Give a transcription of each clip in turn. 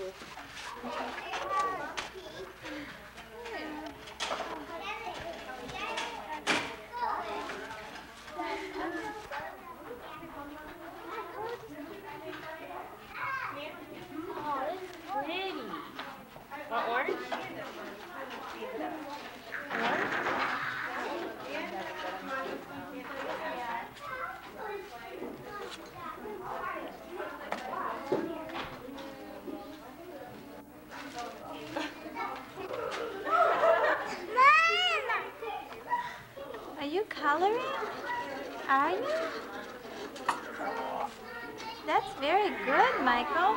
Orange? Are you coloring? Are you? That's very good, Michael.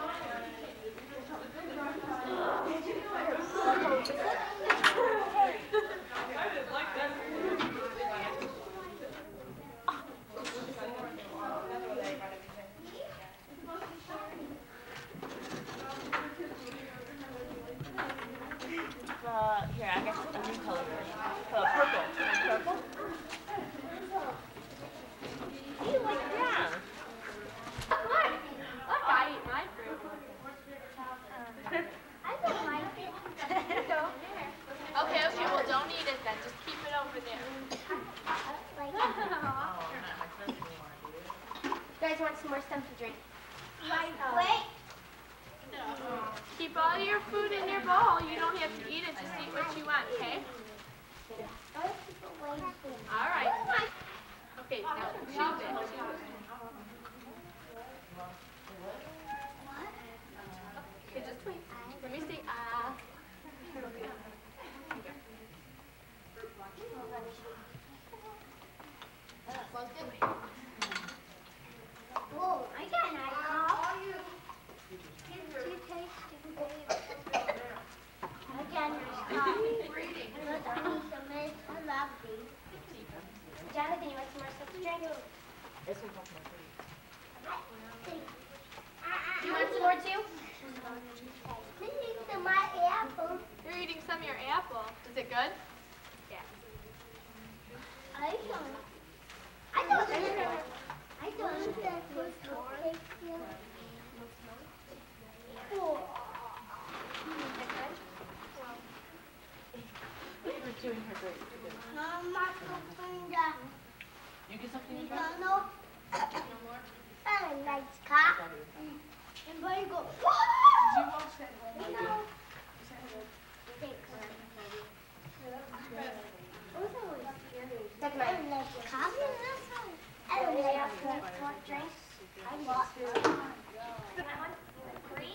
Here, I got a new color. Purple. Purple? You like that? Look, I eat my fruit. I don't like it. Okay, well, don't eat it then. Just keep it over there. You guys want some more stuff to drink? Wait. Keep all your food in your bowl. You don't have to eat it. Just eat what you want, okay? All right. Okay, now choose it. Okay, just wait. Let me see. Okay. Well, good. Whoa, I got an eye. Too tasty. Again, I love these. Jonathan, you want some more stuff to drink? This one's not my favorite. You want some more too? This is my apple. You're eating some of your apple. Is it good? Yeah. I don't think that was tasty. Oh. We're doing her great. Mama, You get something to drink? no. Nice car. And where you go? Did you watch that one? No. That's mine. I don't like drinks. I bought Three.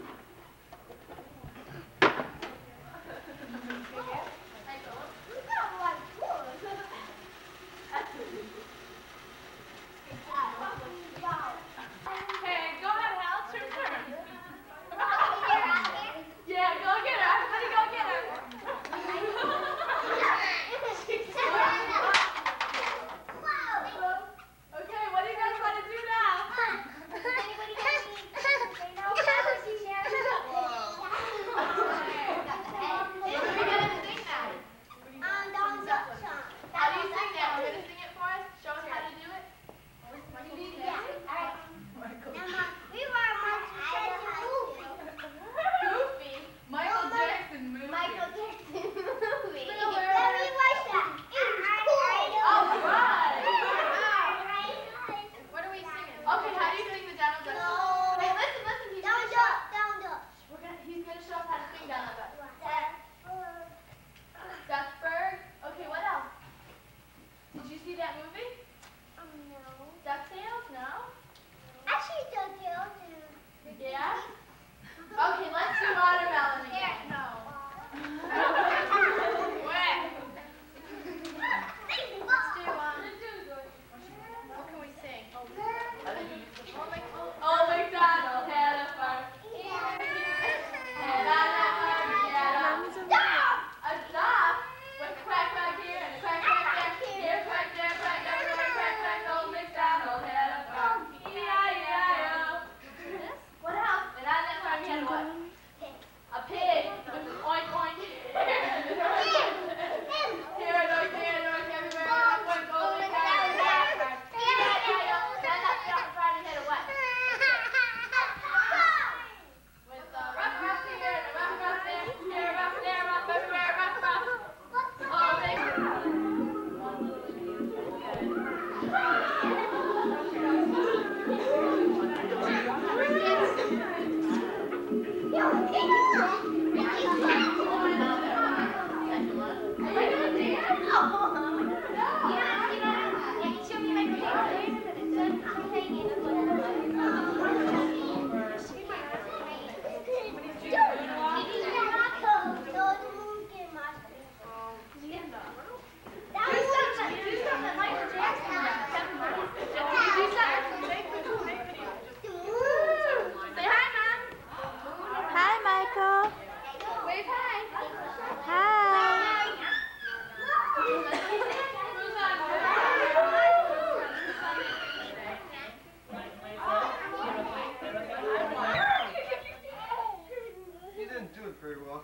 Hey, go ahead, Hal. It's your turn. Yeah, go get her. Everybody go get her. Okay, what do you guys want to do now? Anybody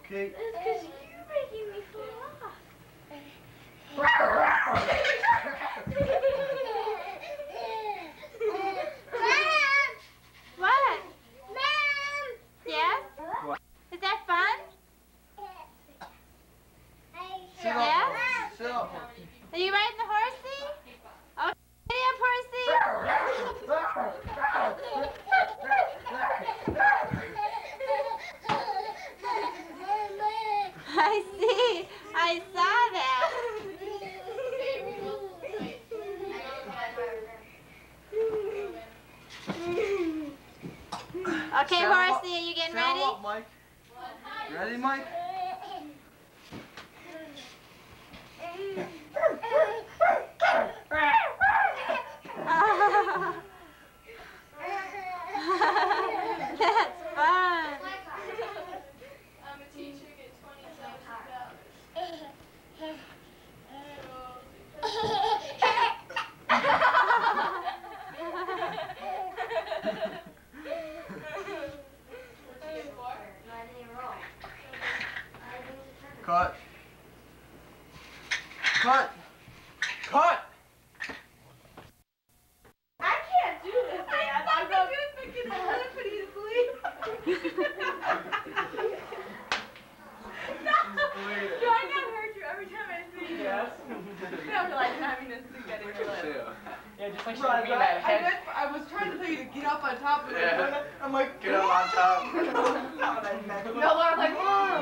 Okay. It's because you're making me fall off. What? Mom! Yes? What? Is that fun? Sit up. Yes? Sit up. Are you riding the horsey? Okay, giddy up, horsey. I see. I saw that. Okay, Saddle up. horsey, are you getting Saddle ready? up, Mike. Ready, Mike? That's fun. I'm a teacher, get Cut. Cut. Cut. I can't do this, man. I'm not gonna freaking flippity bleep. No. Do I not hurt you every time I see you? Yes. No, like having this thing getting your lip. Yeah, just like she Right, was being that head. I was trying to tell you to get up on top of it. Yeah. I'm like, Get up on top. no, Laura's like,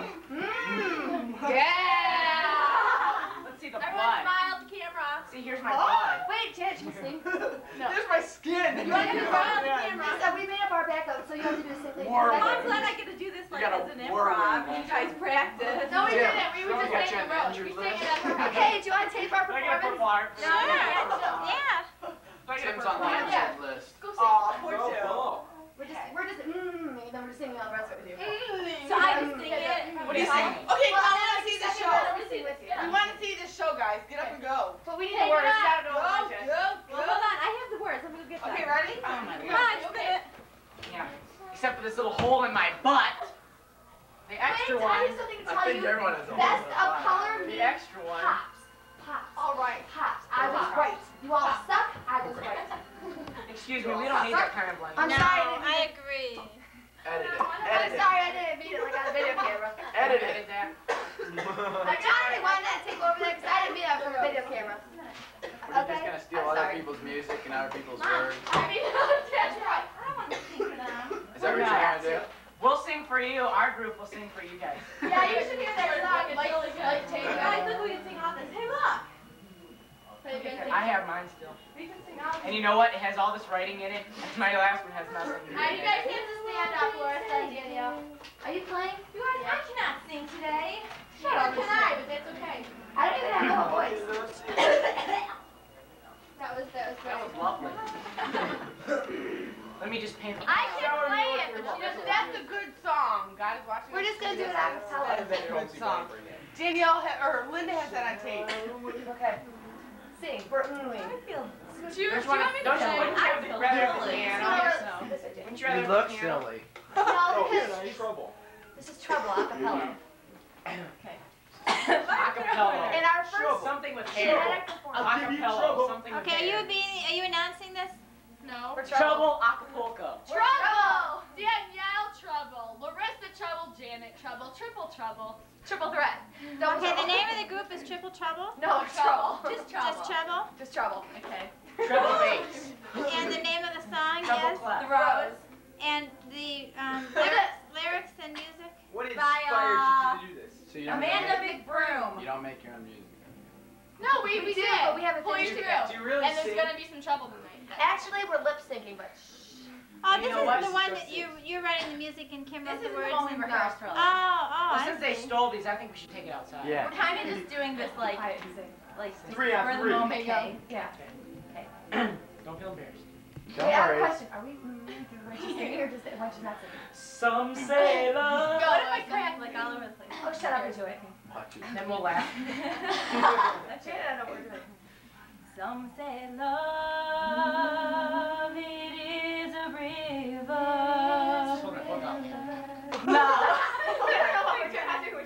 yeah. Let's see the Everyone blood. smile at the camera. See, here's my blood. Wait, Janet, you sing? No. There's my skin. You want to smile at the camera? So we made up our backup, so you have to do the same thing. War I'm women. glad I get to do this like gotta as an war improv. women. You guys practice. No, we Jim, didn't. We were don't just get saying you the an road. injured We list. sang it up. Hey, do you want to tape our Do I get a performance? footballer? No, yeah. Tim's on the injured list. Go sing. Aw, poor Tim. We're just, and then we're just singing all the rest of it. So I can sing it. What do you think? Okay, Well, I want to see the show. Let me sing with you. We want to see the show, guys. Get up and go. But we need the words. You gotta know Go, what it is. go, go. Well, hold on. I have the words. I'm going to get them. Okay, ready? Oh my Come god. on, spin it. Yeah. Except for this little hole in my butt. The extra Wait, I one. have something to I tell think you. everyone has a Best hole in of their color The means extra one. pops. Pops. All right. Pops. I was right. You all suck. I was right. Excuse me, we don't need that kind of blending. I'm No, sorry. I didn't I mean agree. Edit it. I'm Edit it. sorry I didn't mean it like on a video camera. Edit it. Edit that. I'm sorry. Why not take over that? Because I didn't mean that from a video camera. We're just gonna steal other people's music and other people's words. I mean, that's right. I don't want to sing for them. Is that what you're trying to do? We'll sing for you. Our group will sing for you guys. Yeah, you should hear that song. It's really good. Guys, look, we can sing all this. Hey, look. I have mine still. We can sing all this. And you know what? It has all this writing in it. My last one has nothing. Alright, you guys get to stand up, Laura and Danielle. Are you playing? You guys, I cannot sing today. Neither can I, but that's okay. I don't even have no voice. That was That great. was lovely. Let me just paint. I can play it, but she doesn't. That's a good song. God is watching. We're just gonna do it a cappella. That is a good song. Danielle or Linda has that on tape. Okay. Sing. Britney. Do you Don't want me to you sing? rather have the piano? Wouldn't you rather You have look the piano? silly. No, because trouble. this is trouble, acapella. Acapella. In our first Something with hair. genetic performance. Acapella. Something with Okay, hair. are you announcing this? No. Trouble Acapulco. Trouble! Danielle Trouble. Larissa Trouble. Janet Trouble. Triple Trouble. Triple Threat. Don't Okay, the trouble. name of the group is Triple Trouble? No, trouble. Just Trouble. Just Trouble? Just trouble. Okay. Treble bass. And the name of the song Double is? clap. The Rose. And the lyrics and music? What By, inspired you to do this? So you don't Amanda make, McBroom. you don't make your own music. No, we did, but we haven't Point finished it through. yet. Do you really And there's sing? gonna be some trouble tonight. Actually, we're lip syncing, but Oh, You this know is what? the one that you're writing the music and Kim wrote This the is words. the one we and- rehearsed for. Oh, Well, I since they see. stole these, I think we should take it outside. Yeah. We're kind of just doing this like Three on for the three. moment thing. yeah. Don't feel embarrassed. Don't Wait, I have a worry. question. Are we why she's singing or just why she's not singing? Some say love. Go to my crack like all over the place. Oh, shut up and do it. Watch it. Then we'll laugh. That's it. I know what we're doing. Some say love, it is a river. Hold on, hold on. No. I don't know what we're doing.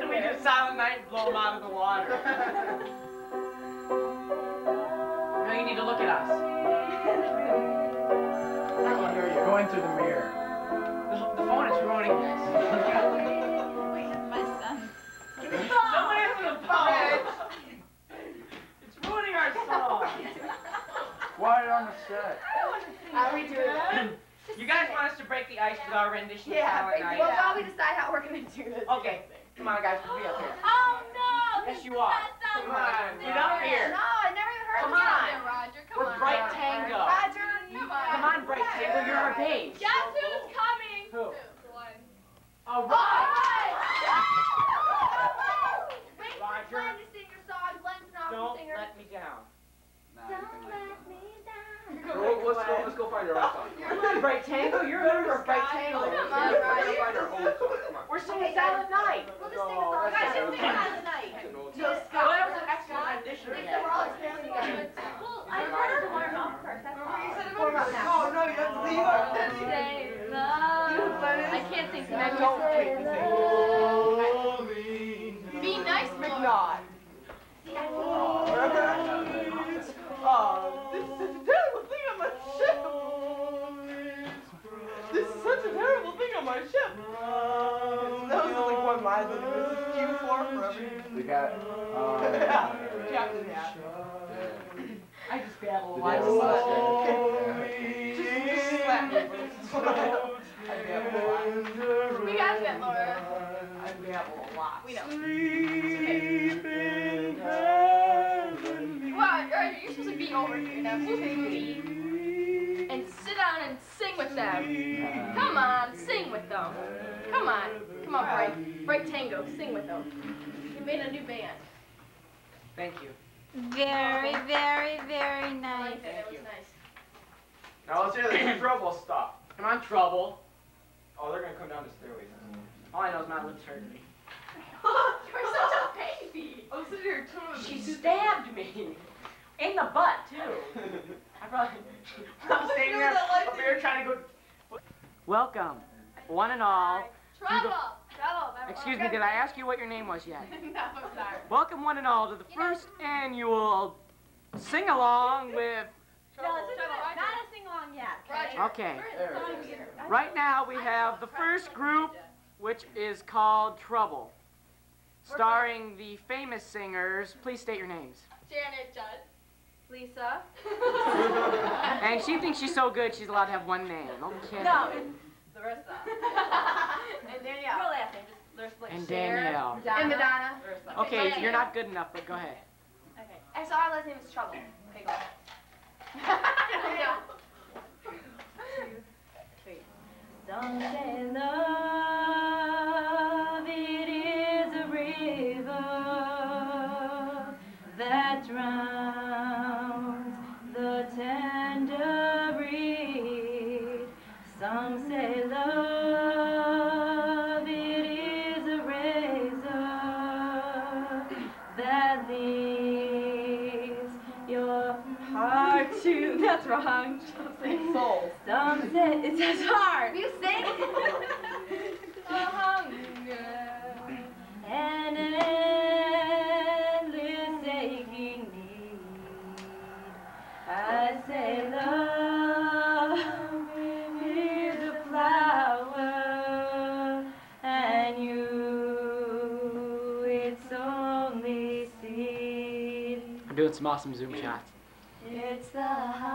And we do Silent Night and blow them out of the water. Now you need to look at us. I can hear you. Go in through the mirror. The phone is ruining this. My son. Someone answer the phone. It's ruining our song. Quiet on the set. I'll redo it. You guys want us to break the ice with our rendition of Silent Night? Well, while we decide how we're gonna do this. Okay, come on, guys, we'll be up here. Oh no! Yes, you are. Come on, get up here. No, I never even heard Come of on. it. Roger, come We're on. Bright Tango. Roger, Come on, Bright Tango, you're our bass. Guess who's coming? Who? One. All right. Wait, Roger. Glenn to sing your song. Glenn's an awesome Don't singer. let me down. Nah, you can like me down. let's go find our own song. Come on, Bright Tango, you're a member of Bright Tango. Come on, Let's Roger. find our own song. Come on. We're singing Silent Night. We'll just sing a song. that's Guys, it. just sing Silent Night. No, Well, that was an excellent rendition. We're all experiencing together. Well, I heard to warm up first. That's all. Warm up now. no, you have to leave us. Say love. I can't sing tonight. Don't take the thing. Be nice, McNaught. Oh, this is such a terrible thing on my ship. This is such a terrible thing on my ship. That was like one line that this is Q4 for every We got. Captain Hat. I just babble a Did lot. you have a Just slap me. I babble a lot. We got that, Laura. I babble a lot. We know. Well, you're supposed to be over here now. Move and sit down and sing with them. Come on, sing with them. Come on, Bright Tango, sing with them. You made a new band. Thank you. Very, very, very nice. That was nice. Now let's hear the trouble stuff. Come on, Trouble. Oh, they're gonna come down the stairway. All I know is my lips hurting me. You're such a baby. I'm sitting here too. She stabbed me. In the butt, too. I probably... I'm standing there up here trying to go... Welcome, one and all. Trouble. Excuse me, did I ask you what your name was yet? No, I'm sorry. Welcome, one and all, to the first annual sing-along with... Trouble. Not a sing-along yet. Roger. Okay. There Right now, we have the first group, which is called Trouble, starring the famous singers. Please state your names. Janet, Judd. Lisa. And she thinks she's so good, she's allowed to have one name. Okay. No, it's Larissa. And Danielle. Real last name, just Larissa. And Danielle. And Madonna. Okay, you're not good enough, but go ahead. Okay. And so our last name is Trouble. Okay, go. Some say love, it is a river that drowns the tender reed. Some say love, it is a razor that leaves your heart to. That's wrong. Soul. Some say it's as hard. You sing. An endless aching need. I say love is a flower, and you, it's only seed. I'm doing some awesome zoom shots. It's the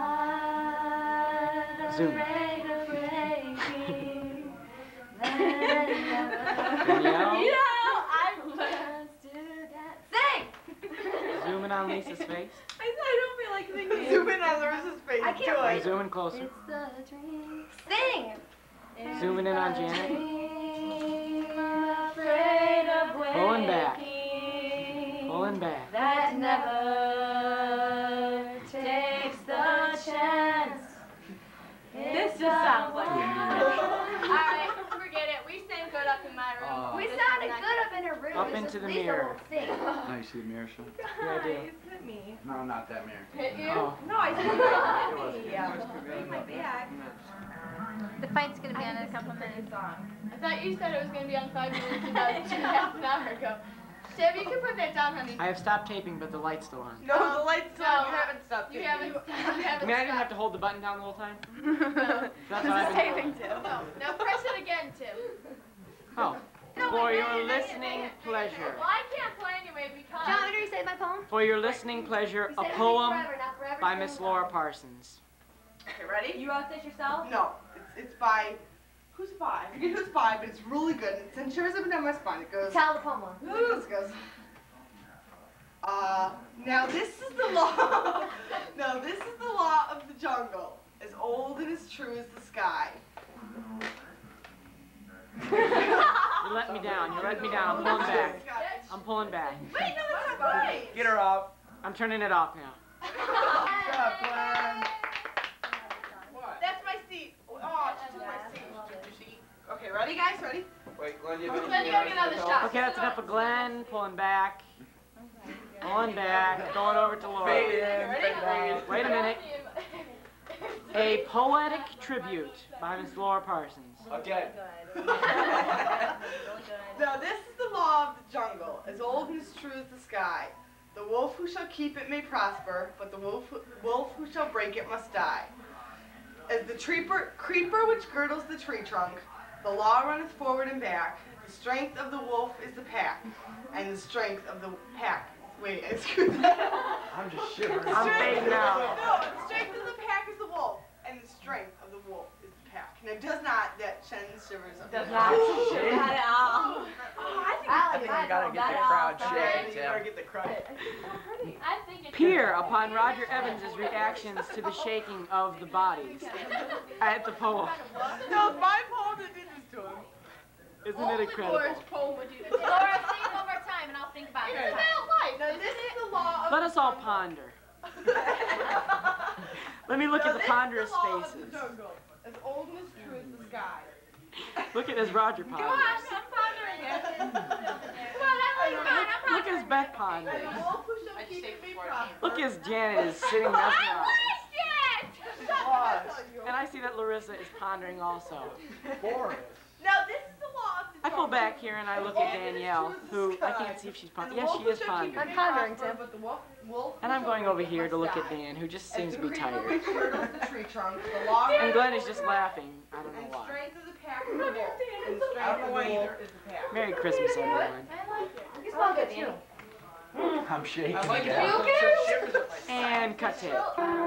heart of Zoom. breaking Danielle? You know, I'm blessed to dance. Sing! Zoom in on Lisa's face. I don't feel like singing. Zoom in on Larissa's face. I can't wait. Zoom in closer. It's the dream. Sing! Zooming in on Janet. Dream afraid of Pulling back. waking, Pulling back. that never takes the chance. This just sounds like Alright, forget it. We sang good up in my room. Oh. We sounded good up in her room. up into the mirror. No, you see the mirror, son? Yeah, I do. Hit me. No, not that mirror. Hit you? Oh. No, I said hit me. Yeah. My back. The fight's gonna be on in a couple minutes. I thought you said it was going to be on 5 minutes about half an hour ago. Seb, you can put that down, honey. I have stopped taping, but the light's still on. No, the light's still on. No. You haven't stopped. You haven't I mean, I didn't have to hold the button down the whole time. No. That's what I've been doing. No. Now press it again, Tim. Oh. For your listening pleasure. Well, I can't play anyway because... John, what did you say my poem? For your listening pleasure, a poem by Miss Laura Parsons. Okay, ready? You wrote this yourself? No, it's by, who's by? I forget who's by, but it's really good. It's in shivers up and down my spine. It goes, Tell the poem. this goes, now this is the law, no, this is the law of the jungle, as old and as true as the sky. You let me down. You let me down. I'm pulling back. I'm pulling back. Wait, no, that's not right. Get her off. I'm turning it off now. That's my seat. Oh, she took my seat. She took your seat. Okay, ready, guys? Ready? Wait, Glenn, you Then you gotta get another shot. Okay, that's enough of Glenn. Pulling back. Pulling back. Going over to Laura. Fade in, fade out. Wait a minute. A poetic tribute by Miss Laura Parsons. Okay. Now this is the law of the jungle, as old and as true as the sky. The wolf who shall keep it may prosper, but the wolf who shall break it must die. As the creeper which girdles the tree trunk, the law runneth forward and back. The strength of the wolf is the pack, and the strength of the pack. Wait, excuse me. I'm just shivering. I'm fading out. No, the strength of the pack is the wolf, and the strength of the wolf is the pack. Now, does not that send shivers up? Does not. Not at all. I think you gotta get the crowd shaking, You gotta get the crowd. I think it's... Peer upon Roger Evans' reactions to the shaking of the bodies at the poem. No, it's my poem that did this to him. Isn't it Only incredible? Laura's poem would do this. Laura, say it one more time and I'll think about It's it. about life. Now, this is the law of Let us all ponder. Let me look at the ponderous faces. As old and as true as the sky. Look at as Roger Come ponders. on, I'm pondering it. Come on, I'm pondering. Look as Beth ponders. And the wolf who shall keep it may prosper. Look as Janet is sitting mesmerized. Pause. And I see that Larissa is pondering also. Boris. Now, this is the law of the I pull back here and I look at Danielle, who I can't see if she's pondering. Yes, she is pondering. I'm pondering, Tim. But the wolf And I'm going over here to look at Dan, who just seems to be tired. the tree trunk, the law And Glenn is just laughing. I don't know and why. strength of the pack is the wolf. And the strength of the wolf is the pack. Merry Christmas, everyone. You smell good, too. I'm shaking I like again. Shivers up my And cut tape.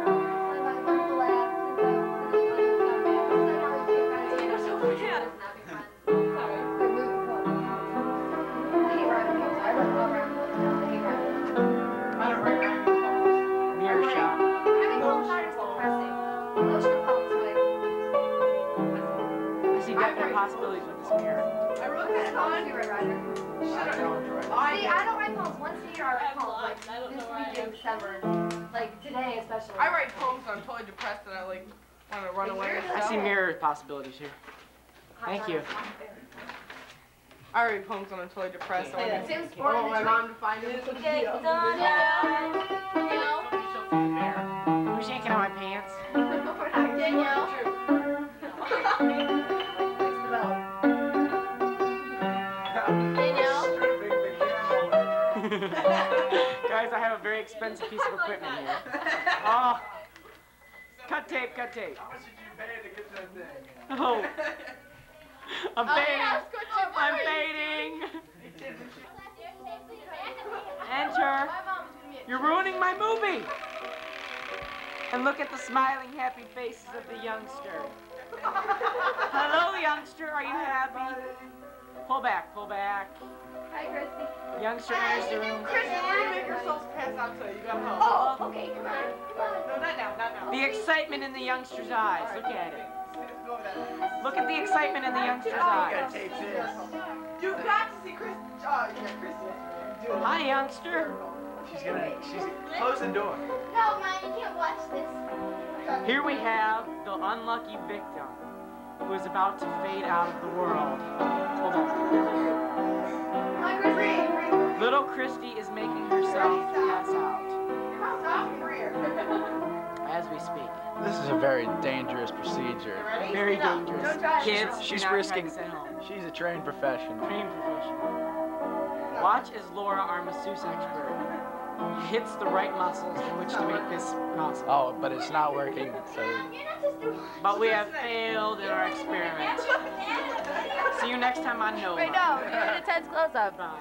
Mirror shot. I see definite possibilities with this mirror. I wrote this poem. See, I don't write poems. Once a year I write poems, like this week in December. Like today especially. I write poems when I'm totally depressed and I like want to run away. I see mirror possibilities here. Thank you. I write poems when I'm totally depressed. I want Tim's I want my mom to find it. Who's yanking on my pants? Danielle. Guys, I have a very expensive piece of equipment here. Oh. Cut tape, cut tape. How much did you pay to get that thing? Oh. I'm Oh, fading. yeah, it's good too. I'm fading. Enter. My mom was gonna be You're ruining my movie. And look at the smiling, happy faces of the youngster. Hello, youngster. Are you happy? Pull back, pull back. Hi, Christy. Youngster enters the room. Chris, you make yourselves pass out so you got help. Oh, okay, come on. No, not now, not now. The excitement in the youngster's eyes. Look at it. Go over that. Look at the excitement in the youngster's You eyes. gotta tape this. You've got to see Chris. Oh, yeah, Chris. Do it. Hi, youngster. She's close the door. No, Mom, you can't watch this. Here we have the unlucky victim who is about to fade out of the world. Hold on. Hi, Christy. know Christy is making herself pass out as we speak. This is a very dangerous procedure. Very dangerous. Kids, She's do not risking. practice at home. She's a trained professional. Trained professional. Watch as Laura, our masseuse expert, hits the right muscles in which to make this possible. Oh, but it's not working. So. But we have failed in our experiment. See you next time on Nova. Wait, no. Give it a tense close-up. Bye.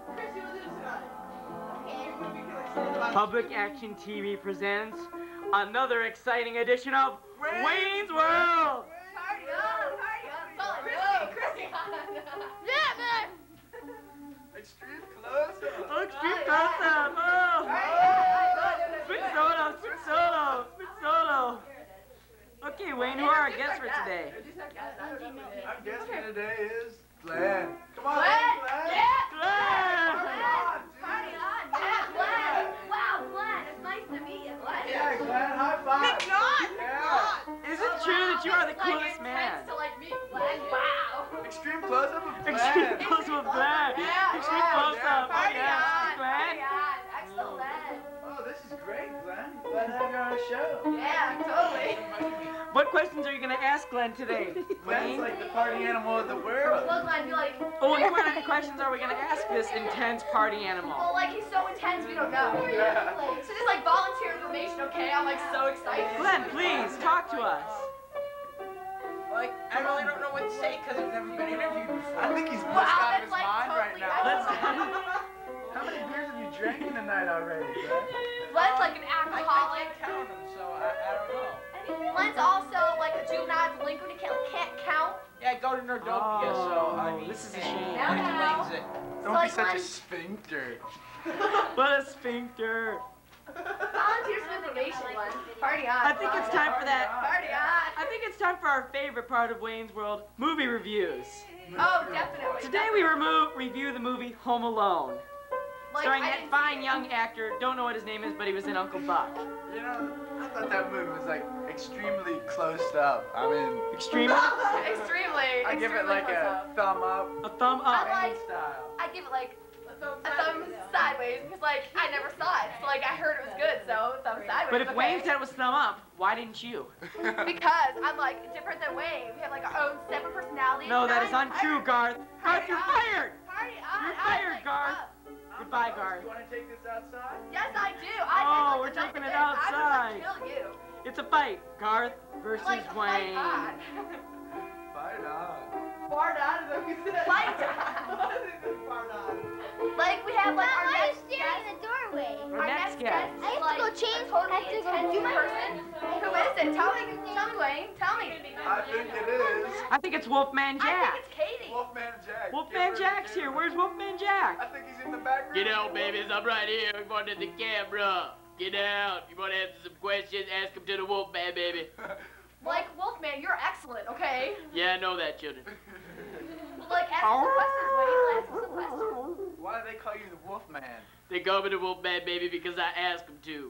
Public Action TV presents another exciting edition of Wayne's World. Party on, Chrissy. Yeah, man. Extreme close-up. Extreme close-up. Oh. Spit solo, spit solo, spit solo. Okay, Wayne, who are our guests for today? Our guest for today is Glenn. Come on, Glenn. Glenn. Yeah. Glenn. Party on. Yeah, Glenn. Wow, Glenn. It's nice to meet you, Glenn. Yeah, Glenn, high five. Yeah. Is it true that you are the coolest man? To like meet Glenn. Wow. Extreme close-up of Glenn. Extreme close-up of Glenn. Extreme close-up. Party Yeah. on. Glenn. Party on. Excellent. Oh, this is great, Glenn. Glad to have you on the show. Yeah, totally. What questions are you going to ask Glenn today? Glenn's like the party animal of the world. Well, Glenn, be like, Oh, what kind of questions are we going to ask this intense party animal? well, like, he's so intense, we don't know. Yeah. So just, like, volunteer information, okay? I'm, like, so excited. Glenn, please, talk to us. Like, I really don't know what to say because I've never been interviewed before. I think he's Wow, pissed out of that's, his like, mind right totally now. Let's How many beers have you drinking tonight already, Glenn? Glenn's, like, an I alcoholic. can't count them, so I don't know. Glenn's also, like, a juvenile delinquent. He can't count. Yeah, I go to Nordopia, so I mean, this is a shame. Now, now. explains it. Don't like be such a Glenn- sphincter. What a sphincter. Volunteer some information, Glenn. Party on. I think it's time for that. Party on. I think it's time for our favorite part of Wayne's World, movie reviews. Oh, definitely. Today we review the movie Home Alone, Like, starring I that didn't fine see it. young actor. Don't know what his name is, but he was in Uncle Buck. You know, I thought that movie was like extremely close up. I mean, Extremely. Extremely. I give it extremely like close a up. thumb up. A thumb up. I like- Style. I give it like a thumb sideways because like I never saw it, so like I heard it was good, so thumb sideways. But if okay. Wayne said it was thumb up, why didn't you? Because I'm like different than Wayne. We have like our own separate personalities. No, that is I'm untrue, tired. Garth. Garth, you're fired. Party on. You're I'm, fired, like, Garth. up. Goodbye, Garth. You want to take this outside? Yes, I do. Oh, we're like, taking it I'm outside. gonna kill you. It's a fight. Garth versus Like Wayne. fight on. Fight on. Fart on is what we said. Fight Fart on. Like we have like our Why are you next staring guest. in the doorway? Our Our next next guest. guest I have is to like go change. a totally I have to go intense do my person. Who is it? Tell me, Wayne. Tell me. I think it is. I think it's Wolfman I Jack. think it's Katie. Wolfman Jack. Wolfman Give her Jack's the here. camera. Where's Wolfman Jack? I think he's in the back room. Get out, babies. I'm right here. I'm going to the camera. Get out. You want to answer some questions? Ask them to the Wolfman, baby. Like Wolfman, you're excellent. Okay. Yeah, I know that, children. Like ask some questions, Wayne. Ask some questions. Why do they call you the Wolfman? They call me the Wolfman, baby, because I ask them to.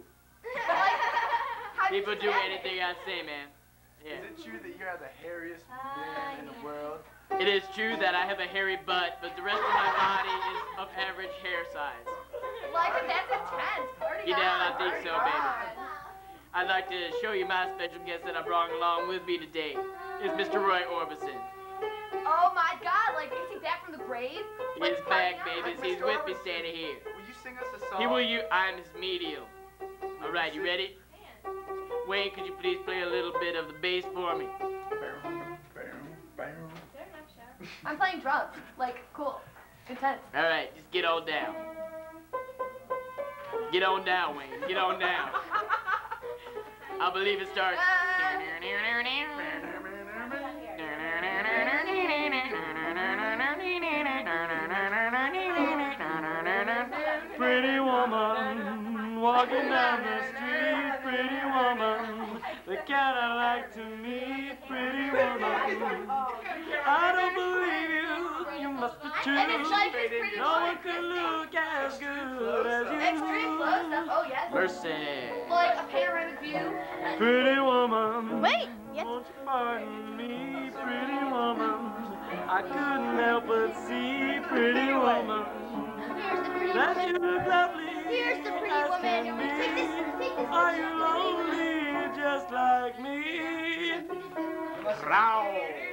How People you do that? anything I say, man. Yeah. Is it true that you are the hairiest man in the world? It is true that I have a hairy butt, but the rest of my body is of average hair size. Like that's intense. Party You know, on. I think Party so, on. baby. I'd like to show you my special guest that I brought along with me today. It's Mr. Roy Orbison. Oh my God! Like is he back from the grave? Like, He's party back, on. babies. Like He's Mr. with me Orbison. standing here. Will you sing us a song? He will you. I'm his medium. All right, you ready? Wayne, could you please play a little bit of the bass for me? I'm playing drums. Like cool, intense. All right, just get on down. Get on down, Wayne. Get on down. I believe it starts. Pretty woman, walking down the street, pretty woman, the cat I like to meet, pretty woman. I don't believe you, you must be true. And it's like it's pretty No one can look as good as you. extreme close up. Oh yes. Mercy. Like a panoramic view. Pretty woman, Wait, yes. won't you pardon me, pretty woman? I couldn't help but see, pretty woman. Here's the pretty That woman. You look lovely. Here's the pretty as woman. can be. Take this Are picture you of the pretty woman. lonely just like me? Row.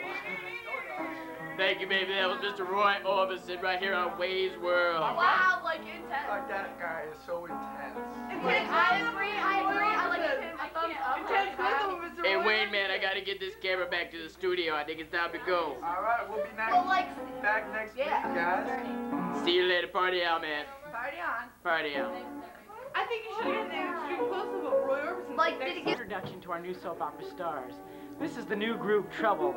Thank you, baby. That was Mr. Roy Orbison right here on Way's World. Wow, like intense. Like that guy is so intense. I agree. I like him. A thumbs up. Intense with him, Mr. Hey, Roy. Wayne, man, I gotta get this camera back to the studio. I think it's time to go. All right, we'll be Well, like, back next week, guys. See you later. Party out, man. Party on. Party out. I think you should get an extreme close-up of Roy Orbison. like, did it get? Introduction to our new soap opera stars. This is the new group Trouble.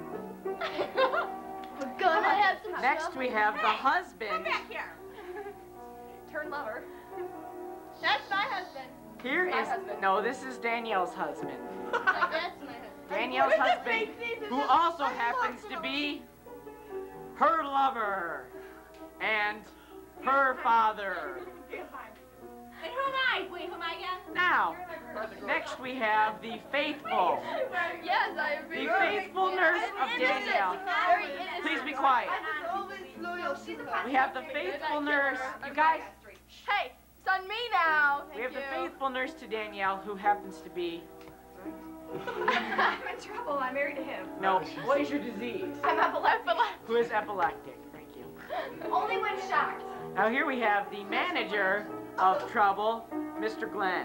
We're gonna have some Next we have the husband. turn lover. That's my husband. Here My is, husband. no, this is Danielle's husband. That's my husband. Danielle's husband, who also happens to be her lover and her father. And who am I? Wait, who am I again? Now, next we have the faithful, Yes, I agree. the faithful nurse of Danielle. Very innocent. Please be quiet. Always loyal. She's a We have the faithful nurse. You guys, Hey, it's on me now. we have Thank the you. faithful nurse to Danielle, who happens to be. I'm in trouble. I'm married to him. No, what is your disease? I'm epileptic. Who is epileptic? Thank you. Only when shocked. Now here we have the manager of Trouble, Mr. Glenn.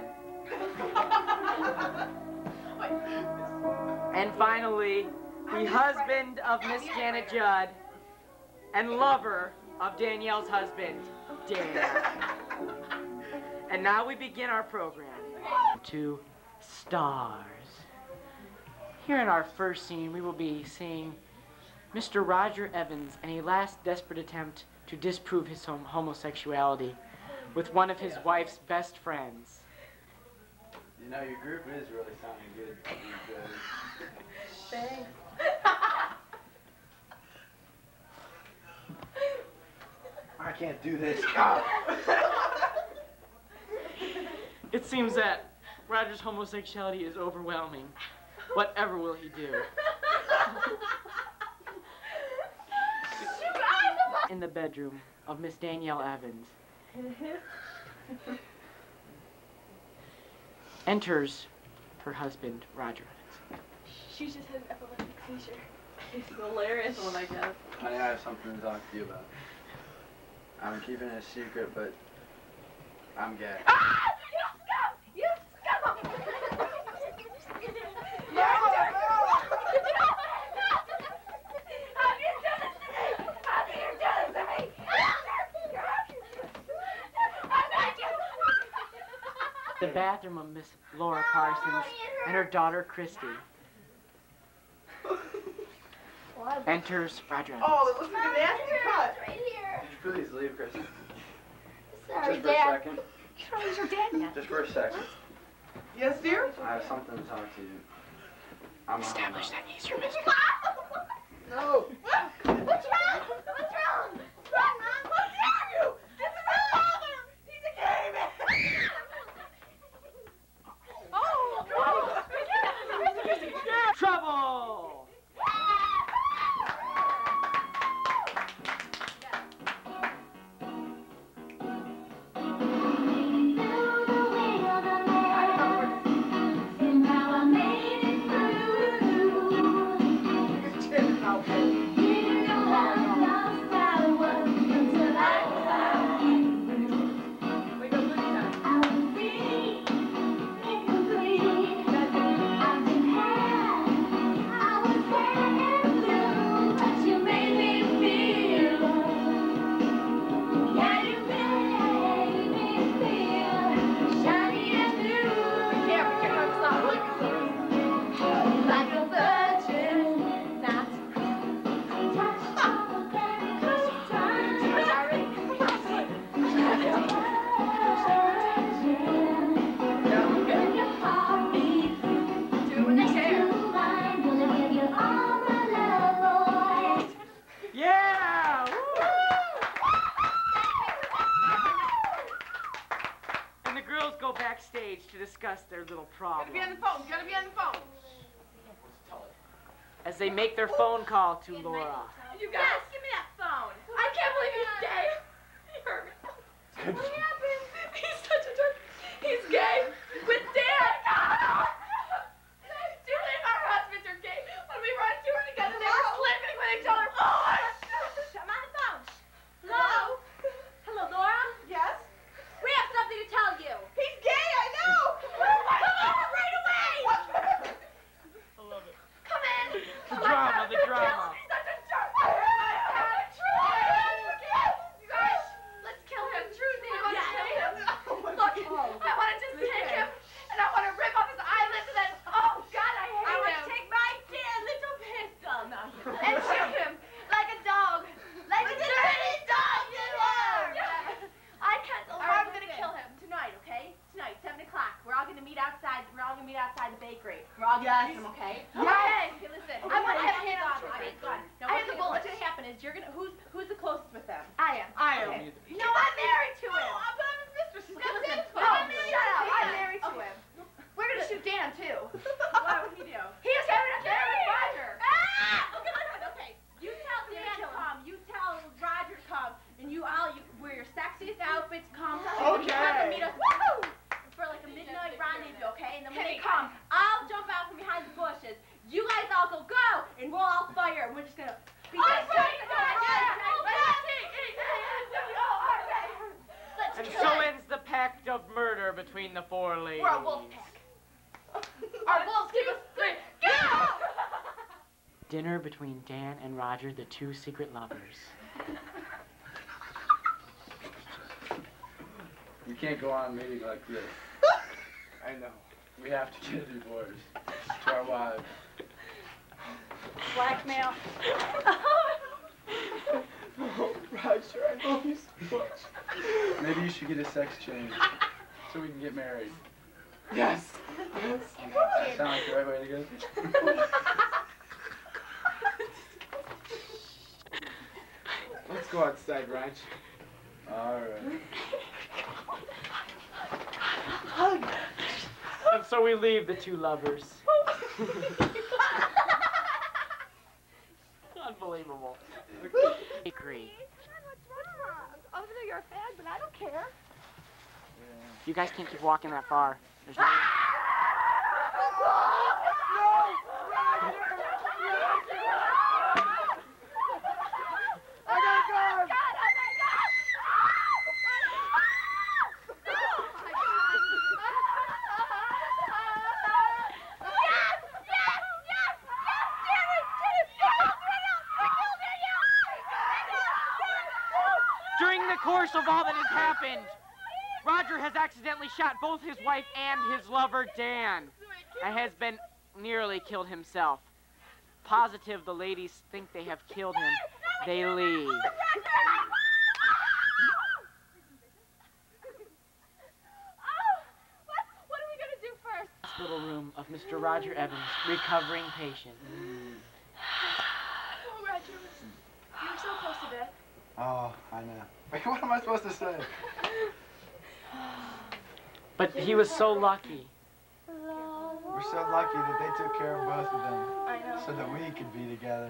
And finally, the husband of Miss Janet Judd and lover of Danielle's husband, Dan. And now we begin our program. To stars. Here in our first scene, we will be seeing Mr. Roger Evans in a last desperate attempt to disprove his homosexuality with one of his wife's best friends. You know, your group is really sounding good these days. Thanks. I can't do this. It seems that Roger's homosexuality is overwhelming. Whatever will he do? In the bedroom of Miss Danielle Evans. Enters her husband, Roger Evans. She just had an epileptic seizure. It's a hilarious one, I guess. Honey, I have something to talk to you about. I'm keeping it a secret, but I'm gay. Ah! You scum! You scum! No! How do you do this to me? How do you do this to me? I beg you! The bathroom of Miss Laura Parsons and her daughter Christy. Enters Roger Evans. Oh, it looks like a nasty cut. Right here. Could you please leave, Kristen? Sorry, Just for a Dad. second. You don't use your dad yet. Just for a second. Yes, dear? I have something to talk to you. I'm Establish that he's your mistress. No! What's wrong? What's wrong? Mom? How dare you? This is my father. He's a gay man. Oh! Trouble! Yeah! Woo! And the girls go backstage to discuss their little problem Gotta be on the phone. Gotta be on the phone. as they make their phone call to Laura. You guys, give me that phone. I can't believe he's gay. happened? He's such a jerk. He's gay. With Dan. Julie and our husbands are gay. When we run tour together, they were sleeping with each other. I'm on the phone. Hello? Hello, Laura? Yes? We have something to tell you. He's gay, I know! Come over right away! I love it. Come in. The drama, the drama. He's such a jerk. You guys, let's kill him. We're going to kill him. Look, I want to just take him, and I want to rip off his eyelids, and then, oh, God, I hate I want him. to take my dear little pistol. No. And shoot him like a dog. Like a dirty dog you are. I can't. I'm going to kill him. Tonight, okay? Tonight, 7 o'clock. We're all gonna meet outside. We're all gonna meet outside the bakery. We're all gonna meet him, okay? Yes. Okay, listen. I want to have him hands. gone. Now, I have the what's bullets. gonna happen is you're gonna who's the closest with them? I am. I am. No, I'm married to him. But I'm his mistress. She's got Listen, this. Oh, shut up. I'm married to him. We're going to shoot Dan, too. What would he do? He is having an affair with Roger. Okay, listen, okay. You tell Dan to come. You tell Roger to come. And you wear your sexiest outfits, come. Okay. You have to meet us for like a midnight rendezvous, okay? And then when they come, I'll jump out from behind the bushes. You guys all go, and we'll all fire. And we're just gonna be Let's And kill so him. ends the pact of murder between the four ladies. We're a wolf pack. Our wolves keep us free. Go! Dinner between Dan and Roger, the two secret lovers. We can't go on meeting like this. I know. We have to get a divorce. To our wives. blackmail. Oh, Roger, I love you so much. Maybe you should get a sex change so we can get married. Yes. Yes. That sound like the right way to go? Let's go outside, Raj. All right. And so we leave the two lovers. Unbelievable. Bakery. What's wrong? I know you're a fan, but I don't care. You guys can't keep walking that far. There's no... During the course of all that has happened, Roger has accidentally shot both his wife and his lover, Dan, and has been nearly killed himself. Positive the ladies think they have killed him, they leave. What are we gonna do first? Hospital room of Mr. Roger Evans, recovering patient. Oh, Roger, you were so close to death. Oh, I know. Wait, what am I supposed to say? But he was so lucky. We're so lucky that they took care of both of them. I know. So that we could be together.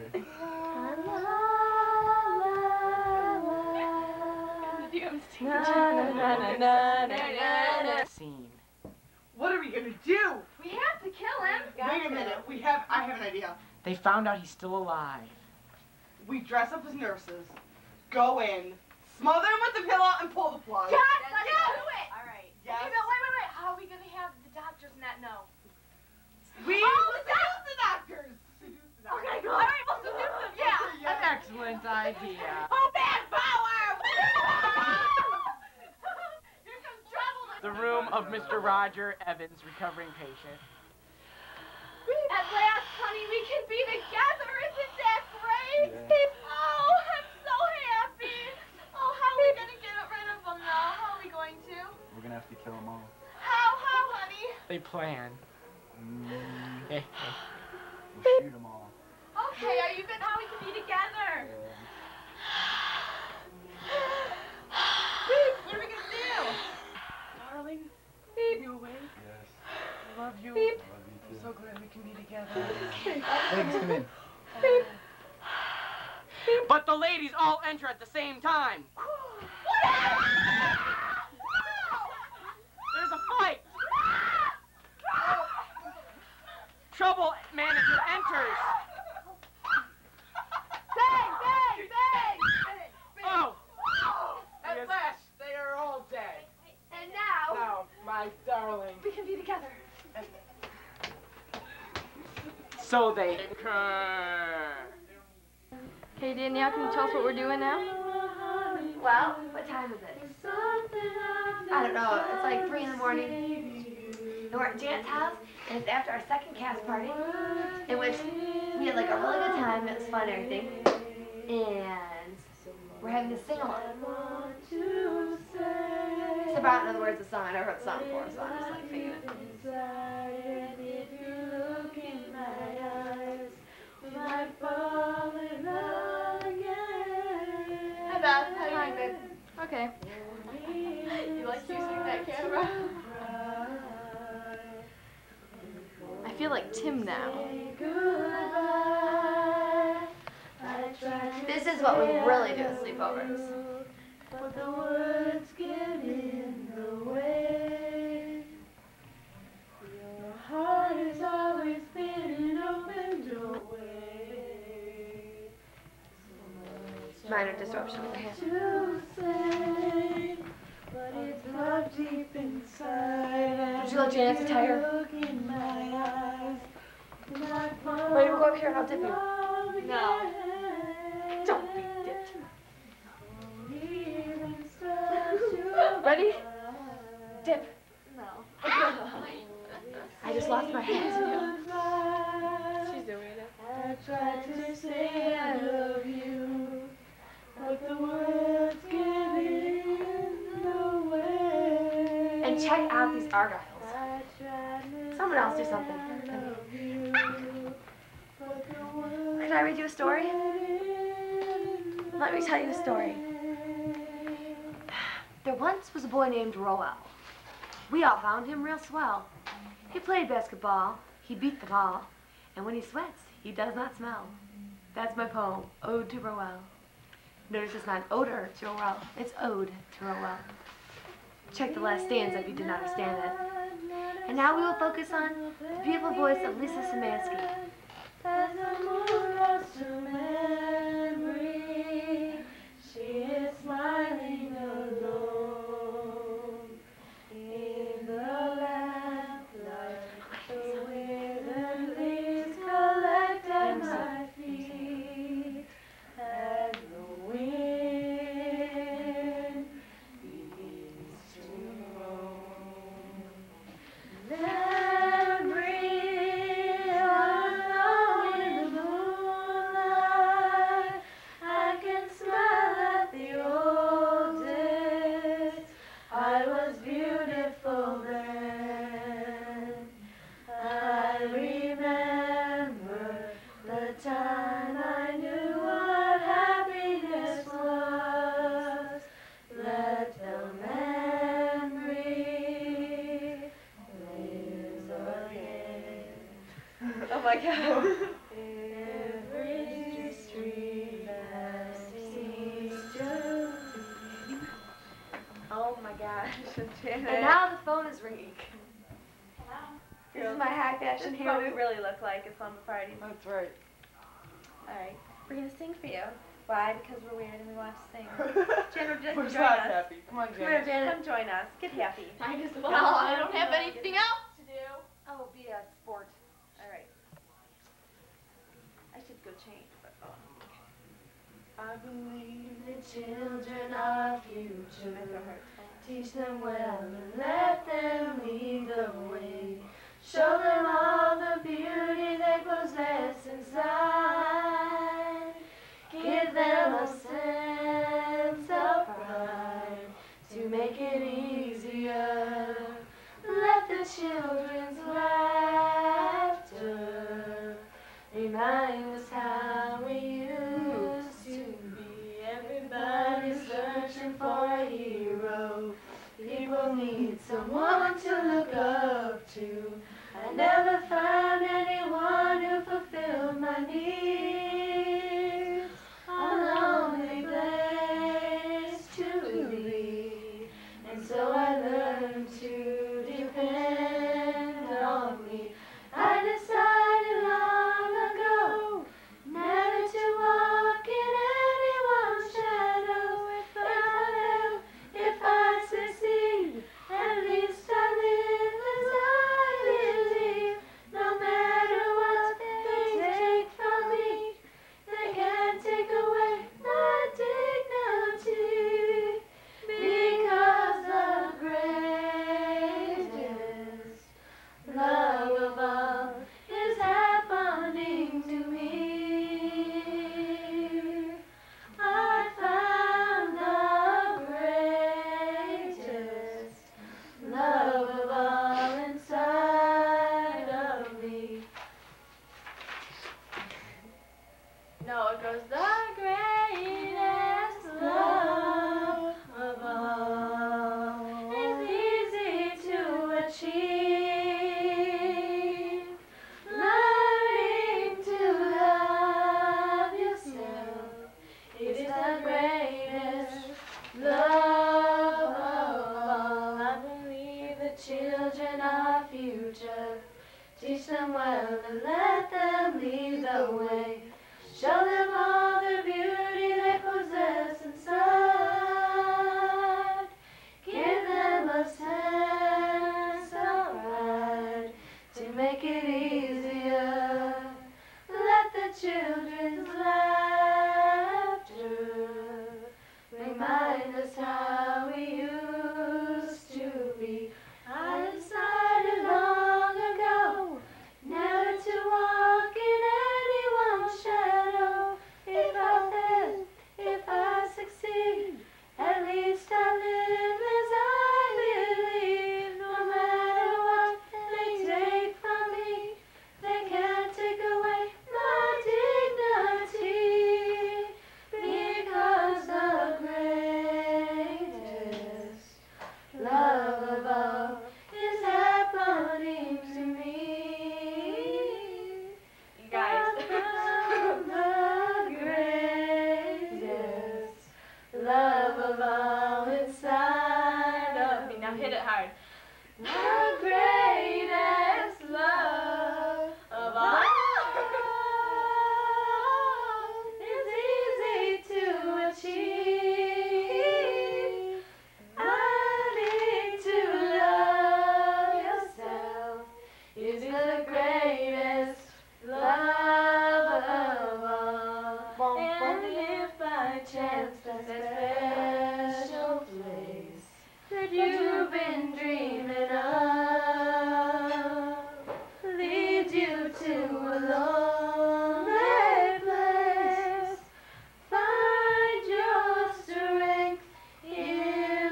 Scene. What are we gonna do? We have to kill him. Wait a minute. I have an idea. They found out he's still alive. We dress up as nurses, go in, smother him with the pillow, and pull the plug. Yes, let's do it. All right. Yes. Okay, but wait. How are we gonna have the doctors not know? We seduce the doctors. Okay, good. All right, we'll seduce them. Yeah. An excellent idea. Oh, bad power! Here comes trouble. The room of Mr. Roger Evans, recovering patient. At last, honey, we can be together. Isn't that great? Yeah. Oh, I'm so happy. Oh, how are we gonna get rid of them now? How are we going to? We're gonna have to kill them all. How, honey? They plan. We'll shoot them all. Okay, are you good? How we can be together? What are we gonna do? Darling, you awake? Yes. I love you. I love you too. So glad we can be together. Thanks, come in. But the ladies all enter at the same time. my darling. We can be together. So they concur. Okay, Danielle, can you tell us what we're doing now? Well, what time is it? I don't know. It's like 3 in the morning. And we're at Janet's house, and it's after our second cast party, in which we had like a really good time. It was fun and everything. And we're having to sing along. It's about, in other words, the song. I never heard the song before, so I'm just like singing it. Hi, Beth. Hi, babe. Okay. You like using that camera? I feel like Tim now. This is what we really do at sleepovers. But the words get in the way. Your heart has always been an open doorway. Minor disruption of the hand. To say, but it's love deep inside. Would you like Janet's attire? Look in my eyes. Wait, we'll go over here and I'll dip you. No. Don't be dipped. Ready? Dip. No. I just lost my hat. She's doing it. I tried to say I love you, but the words get in the way. And check out these argyles. Someone else do something. Can I read you a story? Let me tell you a story. There once was a boy named Roel. We all found him real swell. He played basketball, he beat the ball, and when he sweats, he does not smell. That's my poem, Ode to Roel. Notice it's not odor to Roel, it's ode to Roel. Check the last stanza if you didn't understand it. And now we will focus on the beautiful voice of Lisa Szymanski. As the moon rose to memory, she is smiling alone in the lamplight. The withered leaves collect at my feet, and the wind begins to roam. Time I knew what happiness was, let the memory live again. Oh my God. Every street that seems to. Oh my gosh. And And now the phone is ringing. This is my high fashion This is what we hair. really look like at slumber parties. That's right. Alright, we're gonna sing for you. Why? Because we're weird and we want to sing. Janet, just We're join not us. happy. Come on, Come here, Janet. Janet. Come join us. Get happy. Mine as well. I don't have anything else to do. Oh, be a sport. Alright. I should go change, but I believe the children are future. my throat hurts. Teach them well and let them lead the way. Show them all the beauty they possess inside. Give them a sense of pride to make it easier. Let the children's laughter remind us how we used to be. Everybody's searching for a hero. People need someone to look up to. I never found anyone who fulfilled my needs. A lonely place to be. And so I learned to depend on me. I decided long ago never to walk in anyone's shadow. If I fail, if I succeed, at least I live. future. Teach them well and let them lead the way. Show them all the beauty they possess inside. Give them a sense of pride to make it easier. Let the children's laughter remind us how we used to be. I decided long ago never to walk in anyone's shadow. If I fail, if I succeed, at least I live as I believe. No matter what they take from me, they can't take away my dignity, because the greatest love of all is happening to me. You guys. The greatest love of all inside of me. Now hit it hard. The greatest love of all is easy to achieve. Learning to love yourself is the greatest love of all. And if by chance that special place that you've been dreaming of leads you to a lonely place, find your strength in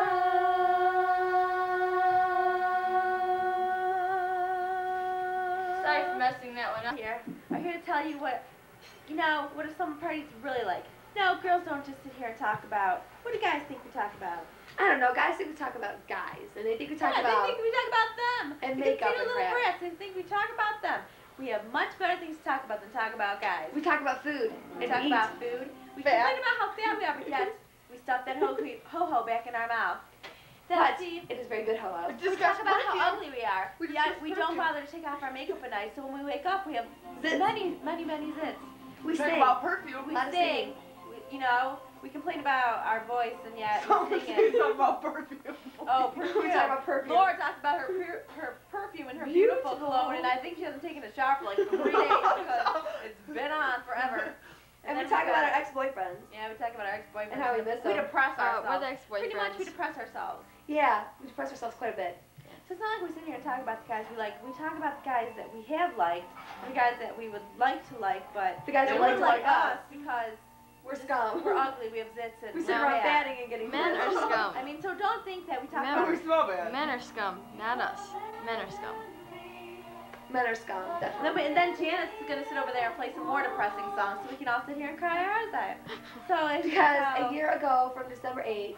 love. Sorry for messing that one up. I'm here to tell you what, what are some parties really like. No, girls don't just sit here and talk about, what do guys think we talk about? I don't know. Guys think we talk about guys, and they think we talk They about think we talk about them. and They makeup conceited and little crap. brats. They think we talk about them. We have much better things to talk about than talk about guys. We talk about food We and talk eat. about food. We complain about how fat we are, but yet we stuff that ho-ho back in our mouth. But See, it is very good, hello. we talk about how ugly we are. Yet we don't bother to take off our makeup at night, so when we wake up, we have many zits. We Talk sing. about perfume. We Lot of sing. We complain about our voice, and yet we sing it. Talk about perfume. Oh, perfume. We talk about perfume. Laura talks about her perfume and her beautiful cologne, and I think she hasn't taken a shower for like 3 days because it's been on forever. And we then talk we about got- our ex-boyfriends. Yeah, we talk about our ex-boyfriends. And how we miss We them. depress ourselves. We're the ex-boyfriends. Pretty much we depress ourselves. Yeah, we depress ourselves quite a bit. So it's not like we sit here and talk about the guys we like. We talk about the guys that we have liked, and the guys that we would like to like, but The guys they that like wouldn't to like us. because We're scum. we're ugly, we have zits, and We sit we're around bad. fatting and getting Men are scum. I mean, so don't think that we talk Men about We smell bad. Men are scum, not us. Men are scum. Men are scum, definitely. And then Janet's gonna sit over there and play some more depressing songs, so we can all sit here and cry our eyes out. So it's Because a year ago, from December 8th,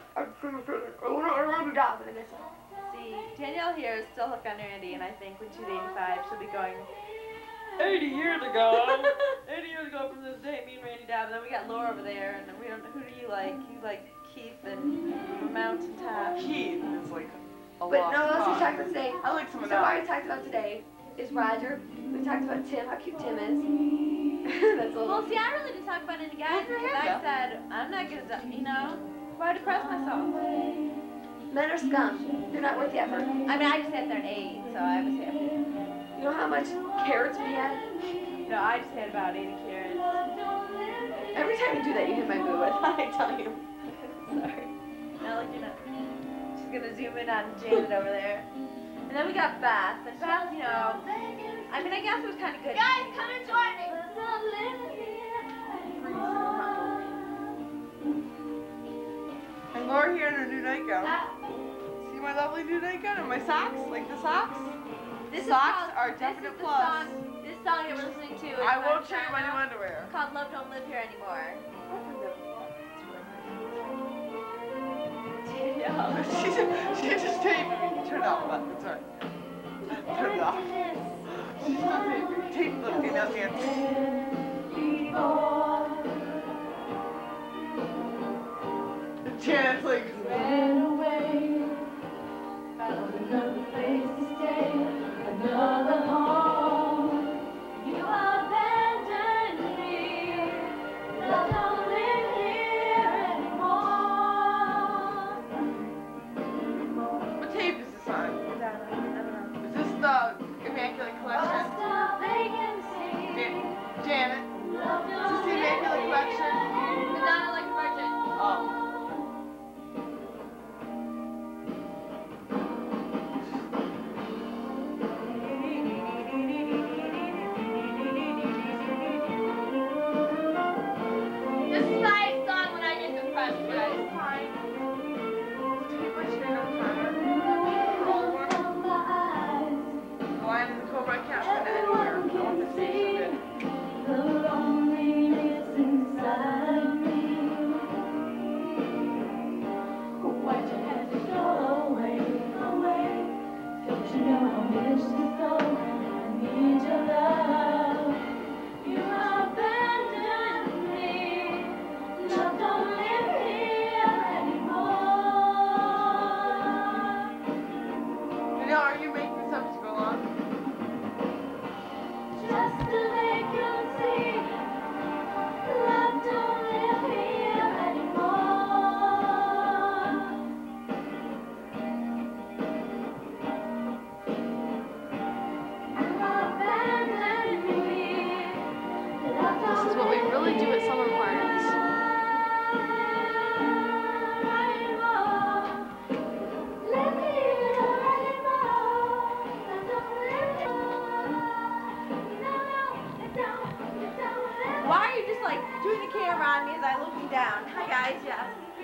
See, Danielle here is still hooked on Randy, and I think when she's 85, she'll be going 80 years ago. 80 years ago from this date, me and Randy died. But then we got Laura over there, and we don't. Who do you like? You like Keith and Mountaintop. Keith is like a But lost no, let's cause. just talk about today. I like some So of what I that. already talked about today is Roger. We talked about Tim, how cute Tim is. That's a Well, little... see, I really didn't talk about any guys because I said I'm not gonna, why depress myself? Men are scum. They're not worth the effort. I mean, I just had their age, so I was happy. You know how much carrots we had? No, I just had about 80 carrots. Every time you do that, you hit my boob. I thought I'd tell you. Sorry. Now look, she's gonna zoom in on Janet over there. And then we got Beth, and Beth, I mean, I guess it was kind of good. Guys, come and join me. And Laura here in her new nightgown. See my lovely new nightgown and my socks? Like the socks? This Socks is are this definite is the plus. Song, this song that we're listening to is I by won't show you my new Madonna. underwear. It's called Love Don't Live Here Anymore. She just taped me. Turn it off, but it's alright. Turn it off. She's still taping. Tape the female dance. Janet's like, Ran away, found another place to stay. I guys, yes.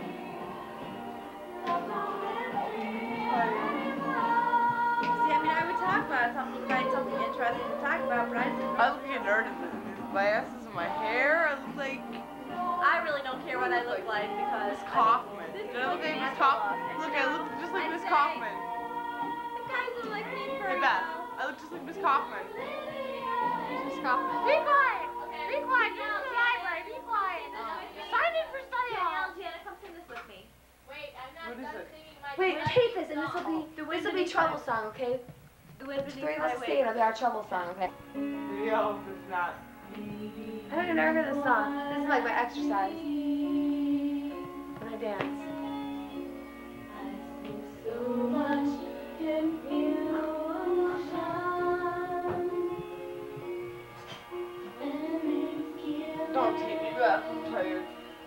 See, I mean, I would talk about something, find something interesting to talk about, but I look like a nerd in these glasses and my hair. I look like I really don't care what I look like because Miss Kaufman. Do I look like Miss Kaufman? Look, I look just like Miss Kaufman. The guys are like me for Hey Beth, I look just like Miss Kaufman. Miss Kaufman. Be quiet! Be quiet! Go to the library. Be quiet. Sign in for study hall. Gianna, come sing this with me. Wait, I'm What is not done it? singing my Wait, tape this, and this will be trouble song, okay? The wind The beneath three of my us sing, it'll be our trouble song, okay? Video does not. I don't even never heard this song. This is like my exercise when I dance. So much confusion. Don't take me back. I'm tired.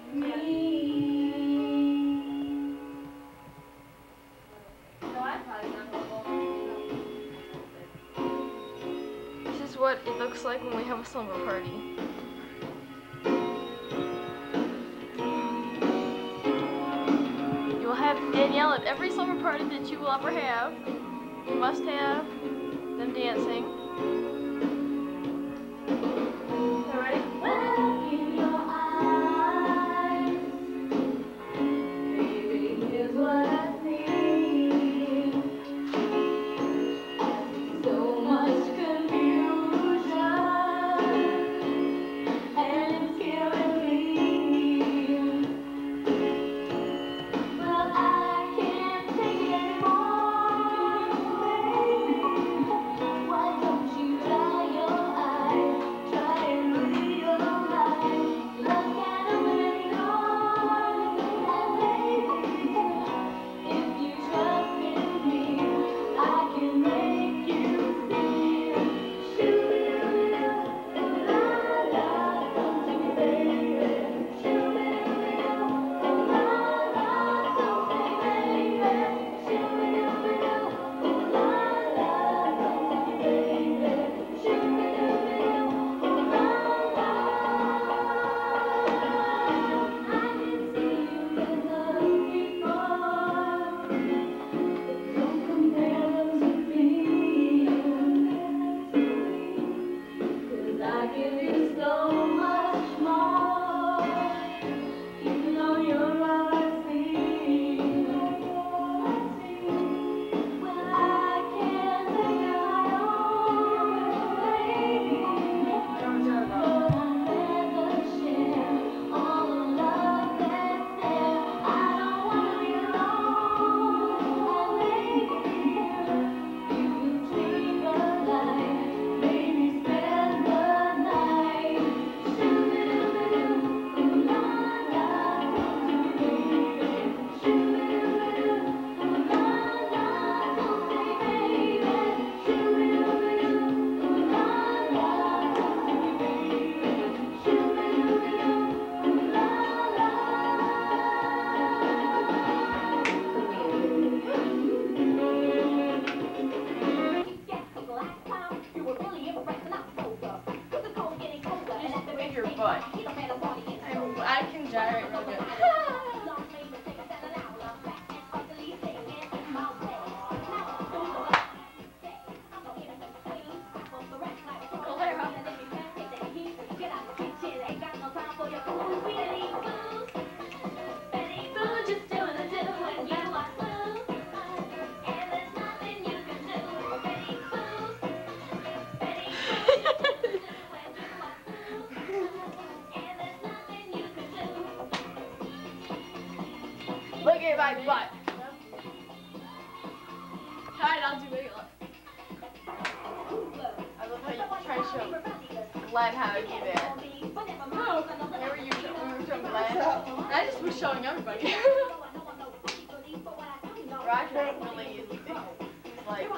This is what it looks like when we have a slumber party. You will have Danielle at every slumber party that you will ever have. You must have them dancing. You ready? Look in your eyes, baby, here's what I see. So much confusion, and it's killing me. Well, I can't take it anymore, baby. Why don't you dry your eyes, try and realize? Look at them in yours, and baby, if you trust in me, I can make you see. Shoo-be-doo-be-doo, la-la, come to me, baby. Shoo-be-doo-be-doo, la-la, come to me, baby. Shoo-be-doo-be-doo, la-la, come to me, baby. Shoo-be-doo-be-doo, la-la. I didn't see you in love before. Don't compare to me, 'cause I give you so much more, even though you're all I see. Well, I can't take it my own, baby. But I'd rather share all the love that's there. I don't wanna be alone, and maybe you dream of life, maybe spend the night. Shoo-be-doo-be-doo, la-la, come to me, baby. Shoo-be-doo-be-doo, la-la, don't say baby. Shoo-be-doo-be-doo, la-la, come to me, baby. Shoo-be-doo-be-doo, Move your butt. I can gyrate real good. Look at my butt. Alright, I'll do it. I love how you try to show Glenn how to do that. Where were you showing Glenn? I just was showing everybody. Roger really is he's like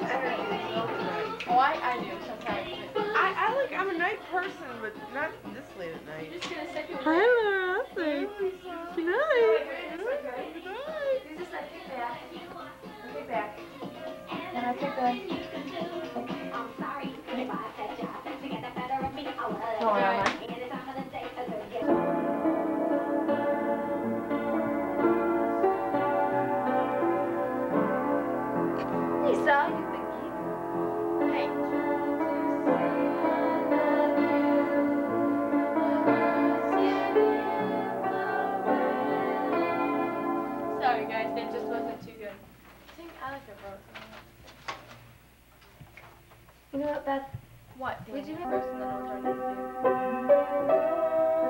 I do sometimes. I'm a night person, but not this late at night. You're just gonna sit here. Hi, Laura. Good night. Just like kick back. Kick back. And I kick back. I'm sorry if I said you to get the better of me. I was No, Emma. any time of the day. Lisa, you've been keeping. Hey. Sorry guys, that just wasn't too good. I like that both. You know what, Beth? What? Would you have first and then I'll turn to you.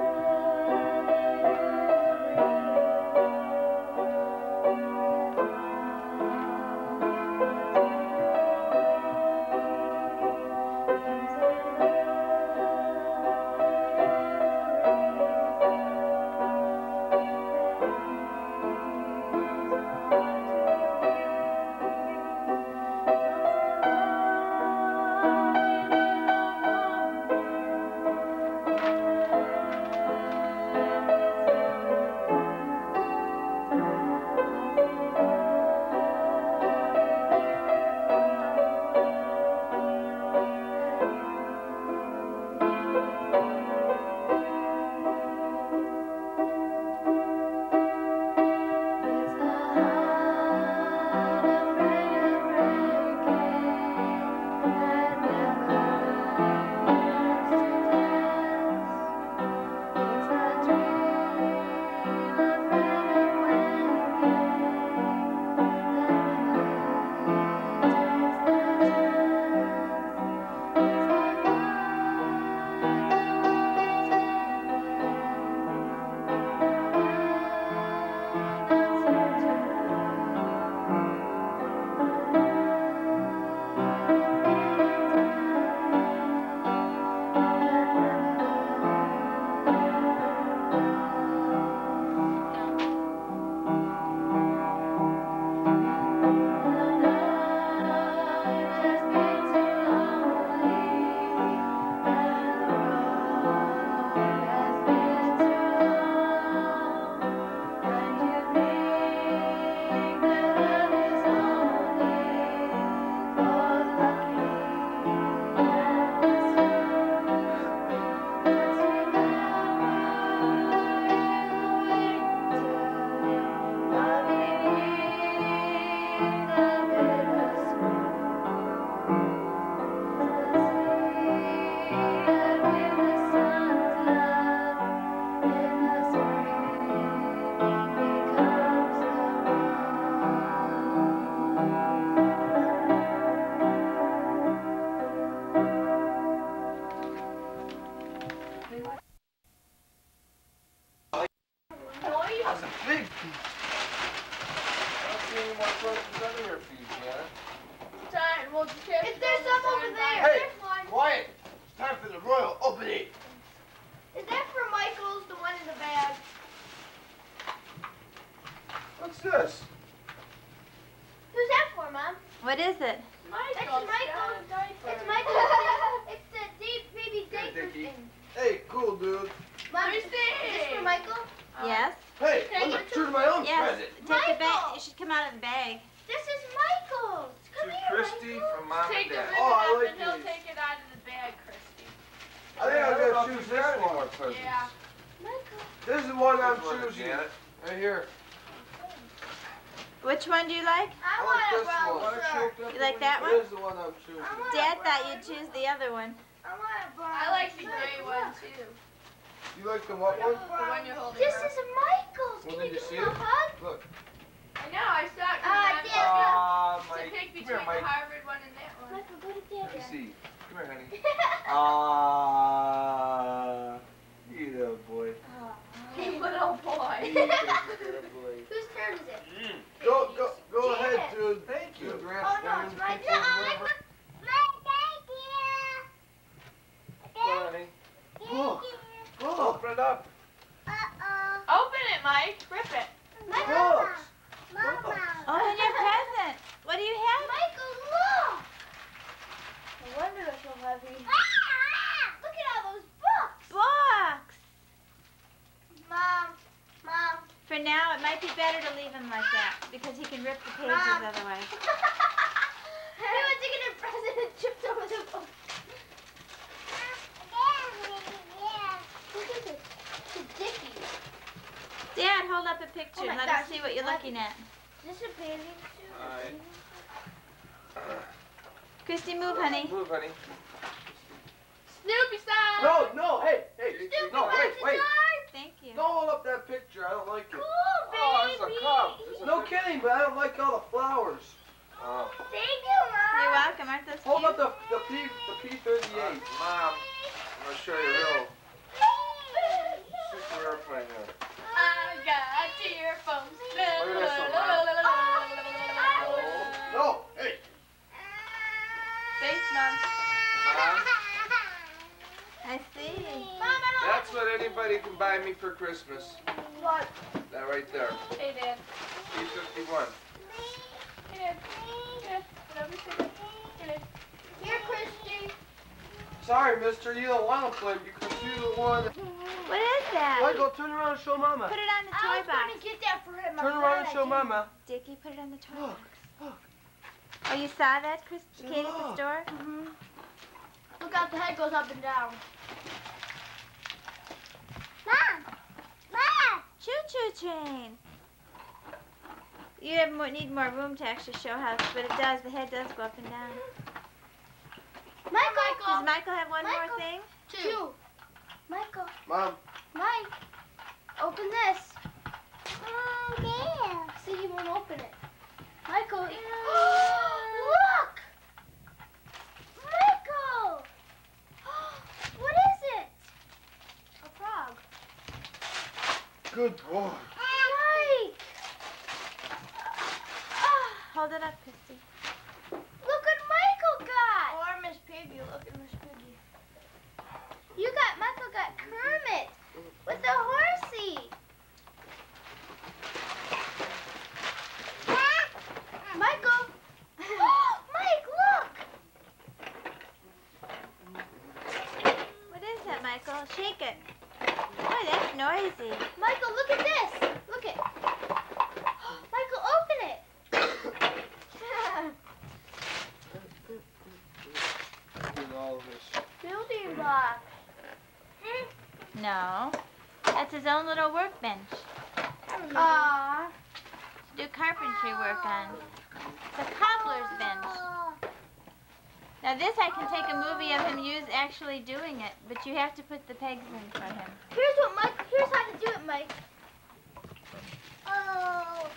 Is there some over there? Hey, There's one. quiet. It's time for the royal opening. Is that for Michael's, the one in the bag? What's this? Who's that for, Mom? What is it? It's Michael's. It's Michael's. It's the baby diaper Dickie. thing. Hey, cool dude. Mom, is this for Michael? Yes? Hey, I'm not true to my own Yes. present. Take the bag. It should come out of the bag. This is Michael's. Come To here, Christy Michael. from Mom Take and the Dad. ribbon Oh, I up like and he'll these. take it out of the bag, Christy. I think I'm gonna choose this one. Yeah. Michael. This is the one I'm Which one, choosing. Janet? Right here. Which one do you like? I like want a this brown one. shirt. You like that one? This is the one I'm choosing. I want Dad a thought brown you'd choose the other one. I want a brown I like the shirt. gray one too. You like the what one? The one you're holding This up. is Michael's. Well, Can did you you give see me a it? hug? Look. I know, I saw it. Dad. Ah, To Mike. pick Come between here, Mike. the Harvard one and that one. Michael, go to Dad. Let me see. Come here, honey. Ah, you little boy. Hey, little boy. You little boy. Whose turn is it? Go ahead, Janet. dude. Thank you. Oh, no, it's my turn. Honey. Look. Open it up. Open it, Mike. Rip it. Books. Open your present. What do you have? Michael, look! No wonder it's so heavy. Look because he can rip the pages otherwise. He wants to get a present and tripped over the book. Look at this. It's Dickie. Dad, hold up a picture Oh and my let us gosh, see what you're looking at. Is this a bathing suit? Alright. Christy, move, honey. Move, honey. Snoopy style. No, no, hey, Snoopy no, wait. Thank you. Don't hold up that picture. I don't like it. Cool, Oh, it's a baby. cup. No kidding, but I don't like all the flowers. Thank you, Mom. You're welcome. Aren't those Hold cute? up the P-38. Mom, I'm gonna show you a real super airplane here. I got earphones. Look at this one, Mom. No, hey. Thanks, Mom. Mom, I see. that's what anybody can buy me for Christmas. What? That right there. Hey, Dad. P-51. Hey, Dad. Dad. Whatever you say. Hey, Dad. Here, Christy. Sorry, mister, you don't want to play because you're the one. What is that? Michael, turn around and show Mama. Put it on the toy I was box. going to get that for him. Turn around and show Mama. Dickie, put it on the toy Look, box. Oh, you saw that, Katie, at the Look. store? Mm-hmm. Look out, the head goes up and down. Mom! Mom! Choo-choo train. You need more room to actually show how, but it does. The head does go up and down. Michael! Does Michael have one more Michael. thing? Two. Michael. Mom. Mike. Open this. Oh, yeah. See, he won't open it. Michael. Look! Michael! What is it? A frog. Good boy. Mike! Hold it up, Christy. Look what Michael got! Or Miss Piggy. Look at Miss Piggy. Michael got Kermit with a horsey. Michael! Mike, look! What is that, Michael? Shake it. Oh, that's noisy. Michael, look at this. Look it. Michael, open it. Doing all of this. Building block. No. That's his own little workbench Aww. to do carpentry work on. It's a cobbler's bench. Now this I can take a movie of him actually doing it, but you have to put the pegs in for him. Here's how to do it, Mike. Oh.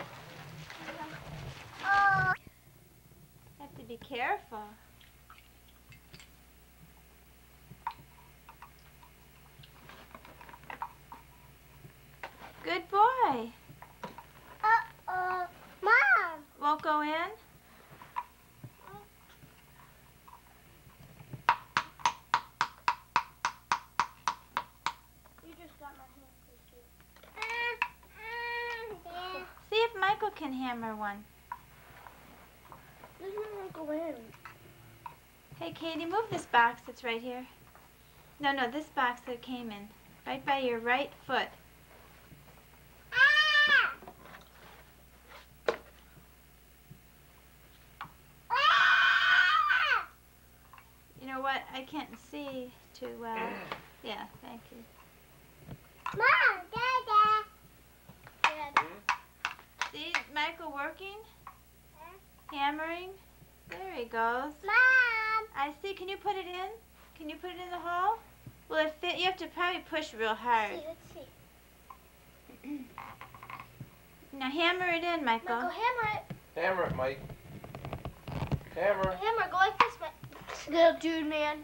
Oh. Have to be careful. Good boy. Uh-oh. Mom. Won't go in? You just got my hand, Christy. See if Michael can hammer one. This one won't go in. Hey, Katie, move this box that's right here. No, this box that it came in. Right by your right foot. You know what? I can't see too well. Yeah, thank you. Mom, Dada. Dad. See Michael working? Hammering? There he goes. Mom. I see. Can you put it in? Can you put it in the hole? Will it fit? You have to probably push real hard. Let's see. Now hammer it in, Michael. Michael, hammer it. Hammer it, Mike. Hammer. Hammer, go like this, little dude, man.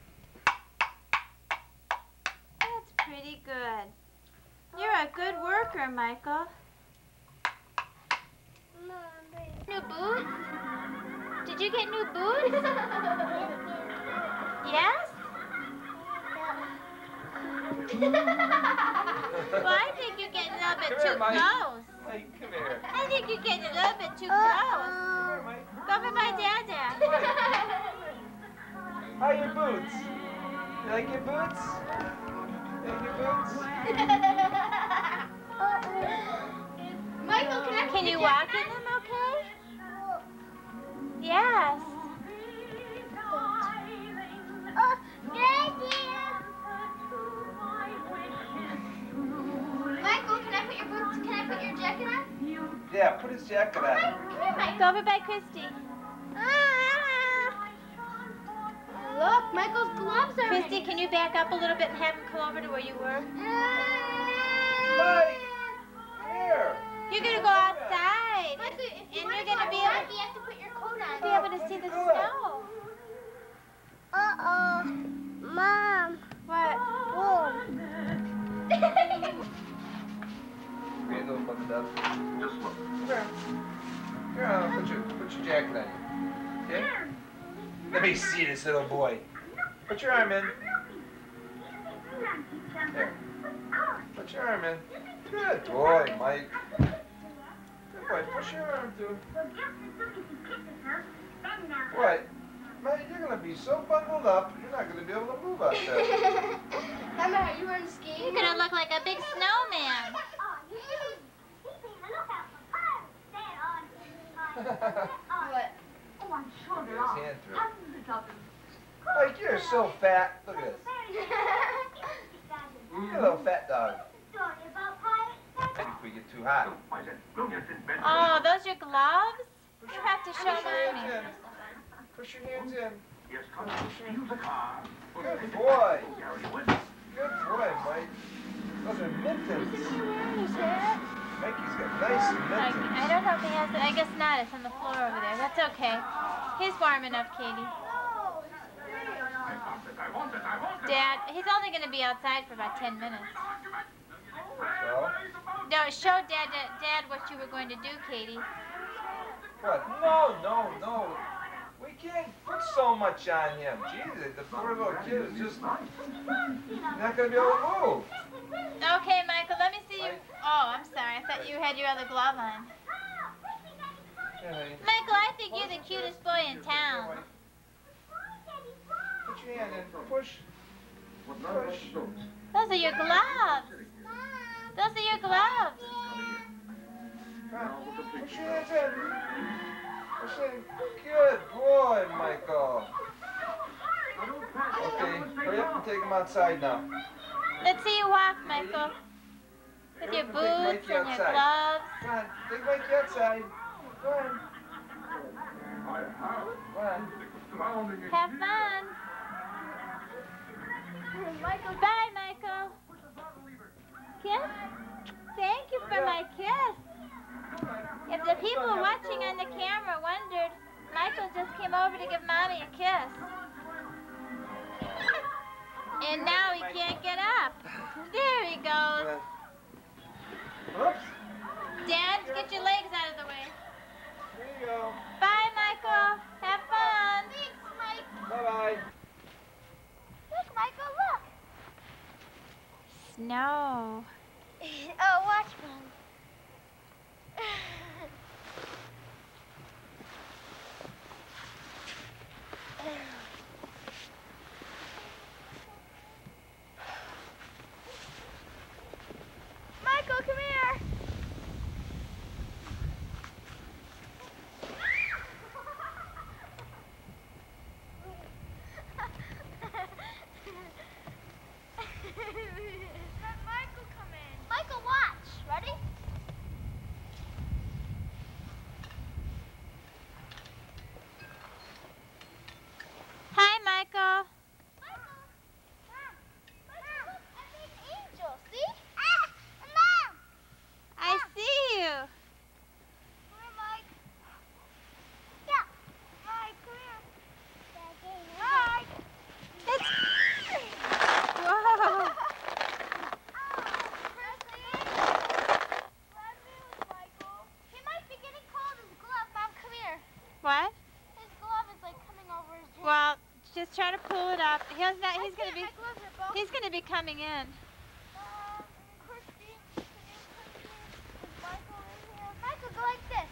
That's pretty good. You're a good worker, Michael. Mom, baby. New boots? Did you get new boots? Yes? Well, I think you're getting a little bit too close. Mike, come here. I think you're getting a little bit too close. Come here, Mike. Go for my dada. How are your boots? You like your boots? You like your boots? Michael, Can you walk in them okay? Yes. Michael, can I put your boots? Can I put your jacket on? Yeah, put his jacket on. Come here, Michael. Go over by Christy. Look, Michael's gloves are Christy, can you back up a little bit and have him come over to where you were? Mike, here. You're gonna go outside, Michael, if and you you're want to gonna go be outside, able, you have to put your coat on. be able to see the snow. Uh-oh. Mom. What? Here, little fucking dove. Just look. Here. Here, put your jacket on. Okay? Let me see this little boy. Put your arm in. There. Put your arm in. Good boy, Mike. Good boy. Push your arm through. What? Mike, you're gonna be so bundled up, you're not gonna be able to move out there. Mama, are you wearing skis? You're gonna look like a big snowman. What? Look at his hand through. Mike, you're so fat. Look at this. You're a little fat dog. If we get too hot. Oh, those your gloves? You have to show Push your hands mommy. in. Push your hands in. Good boy. Good boy, Mike. Those are mittens. Mikey's got nice I mittens. don't know if he has it. I guess not. It's on the floor over there. That's okay. He's warm enough, Katie. Dad, he's only going to be outside for about 10 minutes. So? No, show Dad what you were going to do, Katie. What? No. We can't put so much on him. Jesus, the poor little kid is just not going to be able to move. Okay, Michael, let me see you. Oh, I'm sorry. I thought you had your other glove on. Michael, I think you're the cutest boy in town. Put your hand in. Push. Push. Those are your gloves. Those are your gloves. Push your hands in. Push in. Good boy, Michael. Okay, hurry up and take him outside now. Let's see you walk, Michael. With your boots and your gloves. Come on, take Mikey outside. Go on. Go on. Have fun. Bye, Michael. Kiss? Thank you for my kiss. If the people watching on the camera wondered, Michael just came over to give Mommy a kiss. And now he can't get up. There he goes. Oops. Dad, get your legs out of the way. There you go. Bye, Michael. Have fun. Thanks, Mike. Bye-bye. Look, Michael, look. Snow. Oh, watch, Mom. Michael, come here. Let Michael come in. Michael, watch. Ready? Hi, Michael. Michael. Mom. Michael, look. I made Angel. See? Mom. I see you. Come here, Mike. Yeah. Mike, come here. Mike. Whoa. He might be getting cold. His glove. Mom, come here. What? His glove is like coming over his head. Well, just try to pull it up. He's not. I He's gonna can't. be. My gloves are both. He's gonna be coming in. Christy, can you come here? Is Michael in here? Michael, go like this.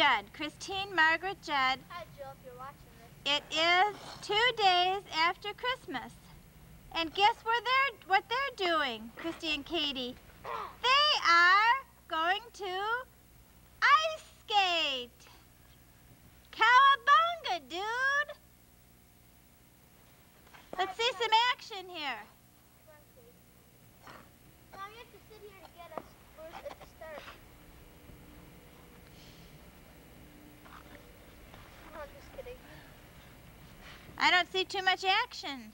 Judd, Christine Margaret Judd. Hi, Jill, if you're watching this. It is 2 days after Christmas. And guess what they're doing, Christy and Katie? They are going to ice skate. Cowabunga, dude. Let's see some action here. Now you have to sit here to get us first at the start. No, I'm just kidding. I don't see too much action.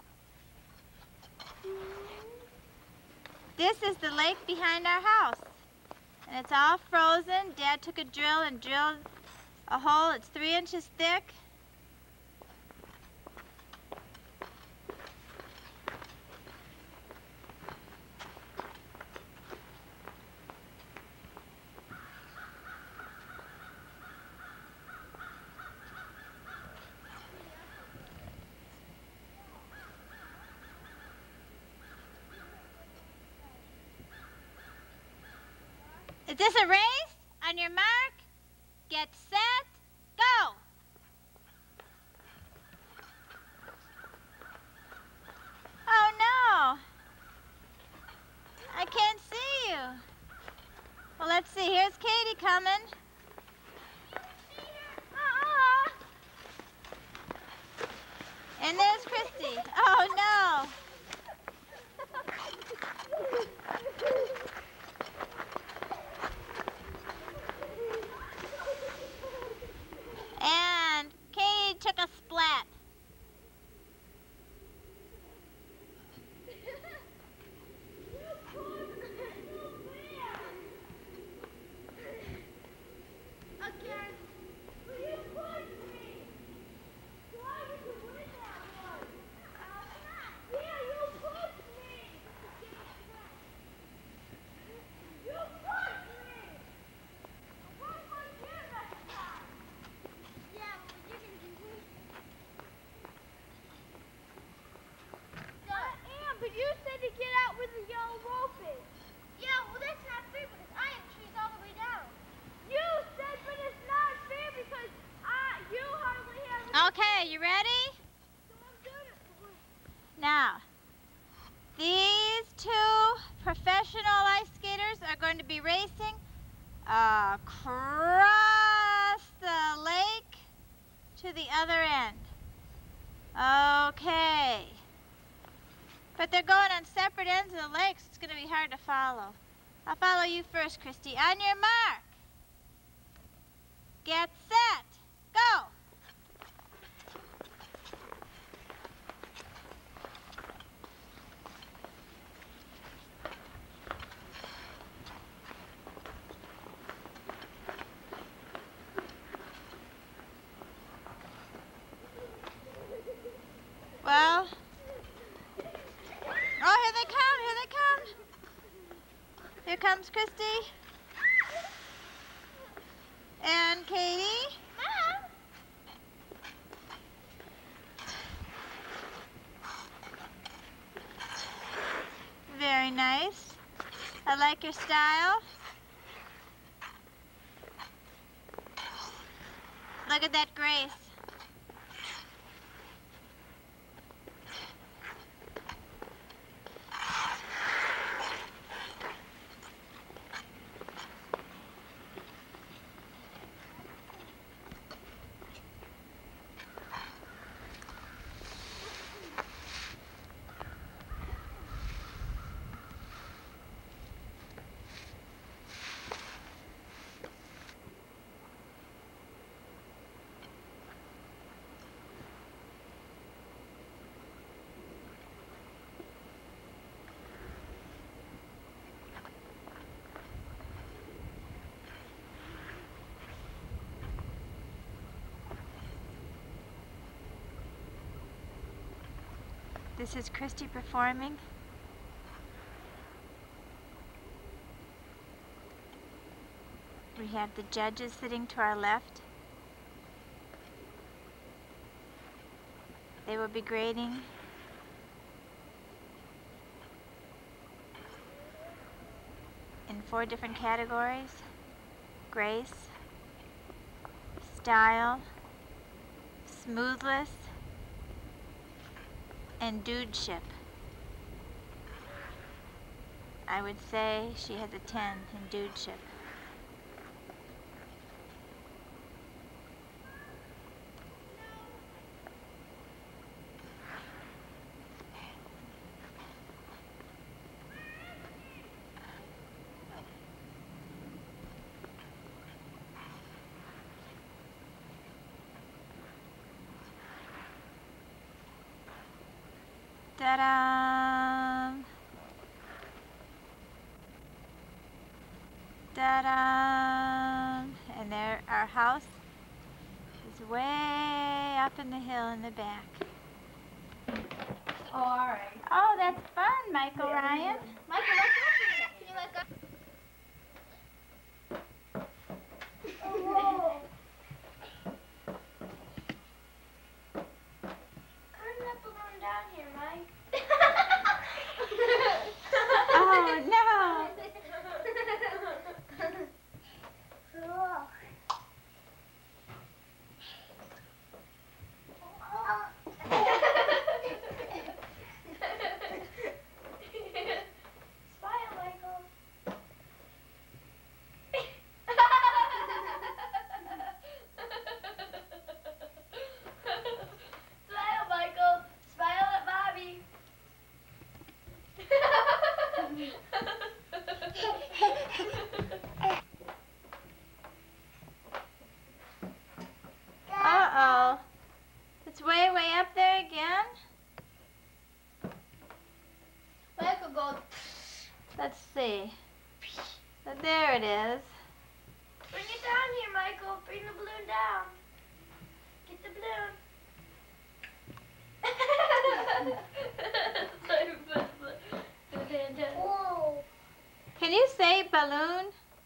This is the lake behind our house. And it's all frozen. Dad took a drill and drilled a hole. It's 3 inches thick. Is this a race? On your mark, get set, go! Oh no! I can't see you. Well, let's see. Here's Katie coming. And there's Christy. Oh no! And Katie took a splat. Again. You pushed me. Why did you win that one? Yeah, you pushed me. You pushed me. Why was you next time? Yeah, well, you're going to be weak. I am, but you said to get out where the yellow rope is. Yeah, well, that's not fair because I have trees all the way down. You said, but it's not fair because you hardly have... Okay, you ready? So I'm doing it for you. Now, these 2 professional ice skaters are going to be racing across the lake to the other end. Okay. But they're going on separate ends of the lake, so it's going to be hard to follow. I'll follow you first, Christy. On your mark. Get set. Go. Well, oh, here they come, here they come. Here comes Christy. And Katie. Mom! Very nice. I like your style. Look at that grace. This is Christy performing. We have the judges sitting to our left. They will be grading in 4 different categories: grace, style, smoothness, and dudeship. I would say she has a 10 in dudeship. Ta-da! Ta-da! And there, our house is way up in the hill in the back. Oh, all right. Oh, that's fun, Michael Ryan. Michael, let's look at it. Can you let go? Turn that balloon down here, Mike. Oh, no. Smile, Michael. Smile, Michael. Smile at Bobby. Uh-oh. It's way, way up there again? Michael goes. Let's see. There it is. Bring it down here, Michael. Bring the balloon down. Get the balloon. Whoa. Can you say balloon?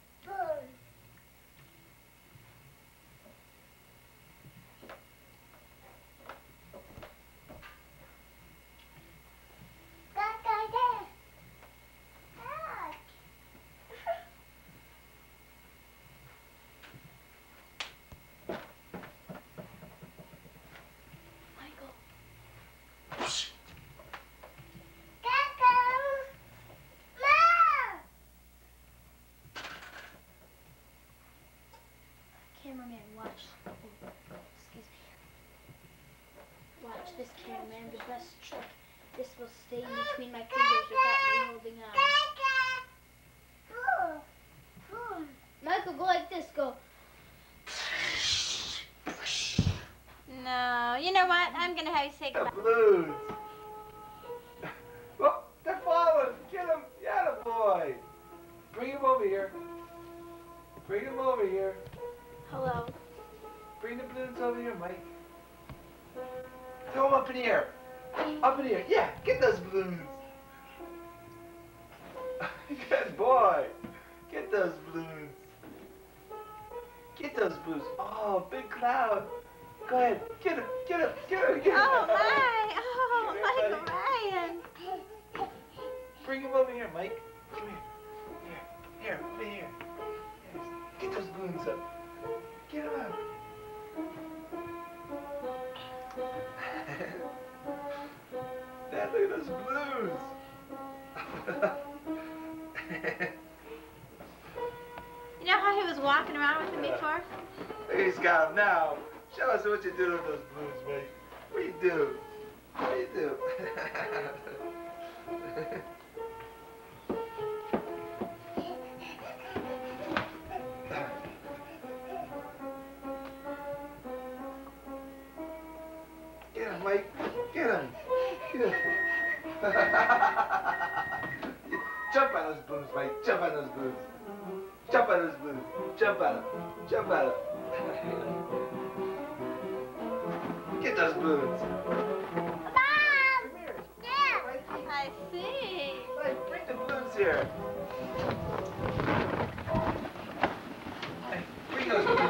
Cameraman, watch. Excuse me. Watch this, cameraman. The best trick. This will stay in between my fingers without me holding on. Michael, go like this. Go. No. You know what? I'm going to have you say goodbye. Blues. Oh, they're falling. Get him. Yeah, boy. Bring him over here. Bring him over here. Hello. Bring the balloons over here, Mike. Throw them up in the air. Up in the air. Yeah, get those balloons. Good boy. Get those balloons. Get those balloons. Oh, big cloud. Go ahead. Get him. Get him. Get him. Get him. Oh, my. Oh, Michael Ryan. Bring him over here, Mike. Come here. Here. Over here. Yes. Get those balloons up. Get him up. Dad, look at those balloons. You know how he was walking around with them before? He's got them now. Show us what you did with those balloons, Mike. What do you do? What do you do? Get him, Mike. Get him. Get him. Jump on those balloons, Mike. Jump on those balloons. Jump on those balloons. Jump on them. Jump on them. Get those balloons. Mom! Dad! I see. Mike, bring the balloons here. Mike, bring those balloons.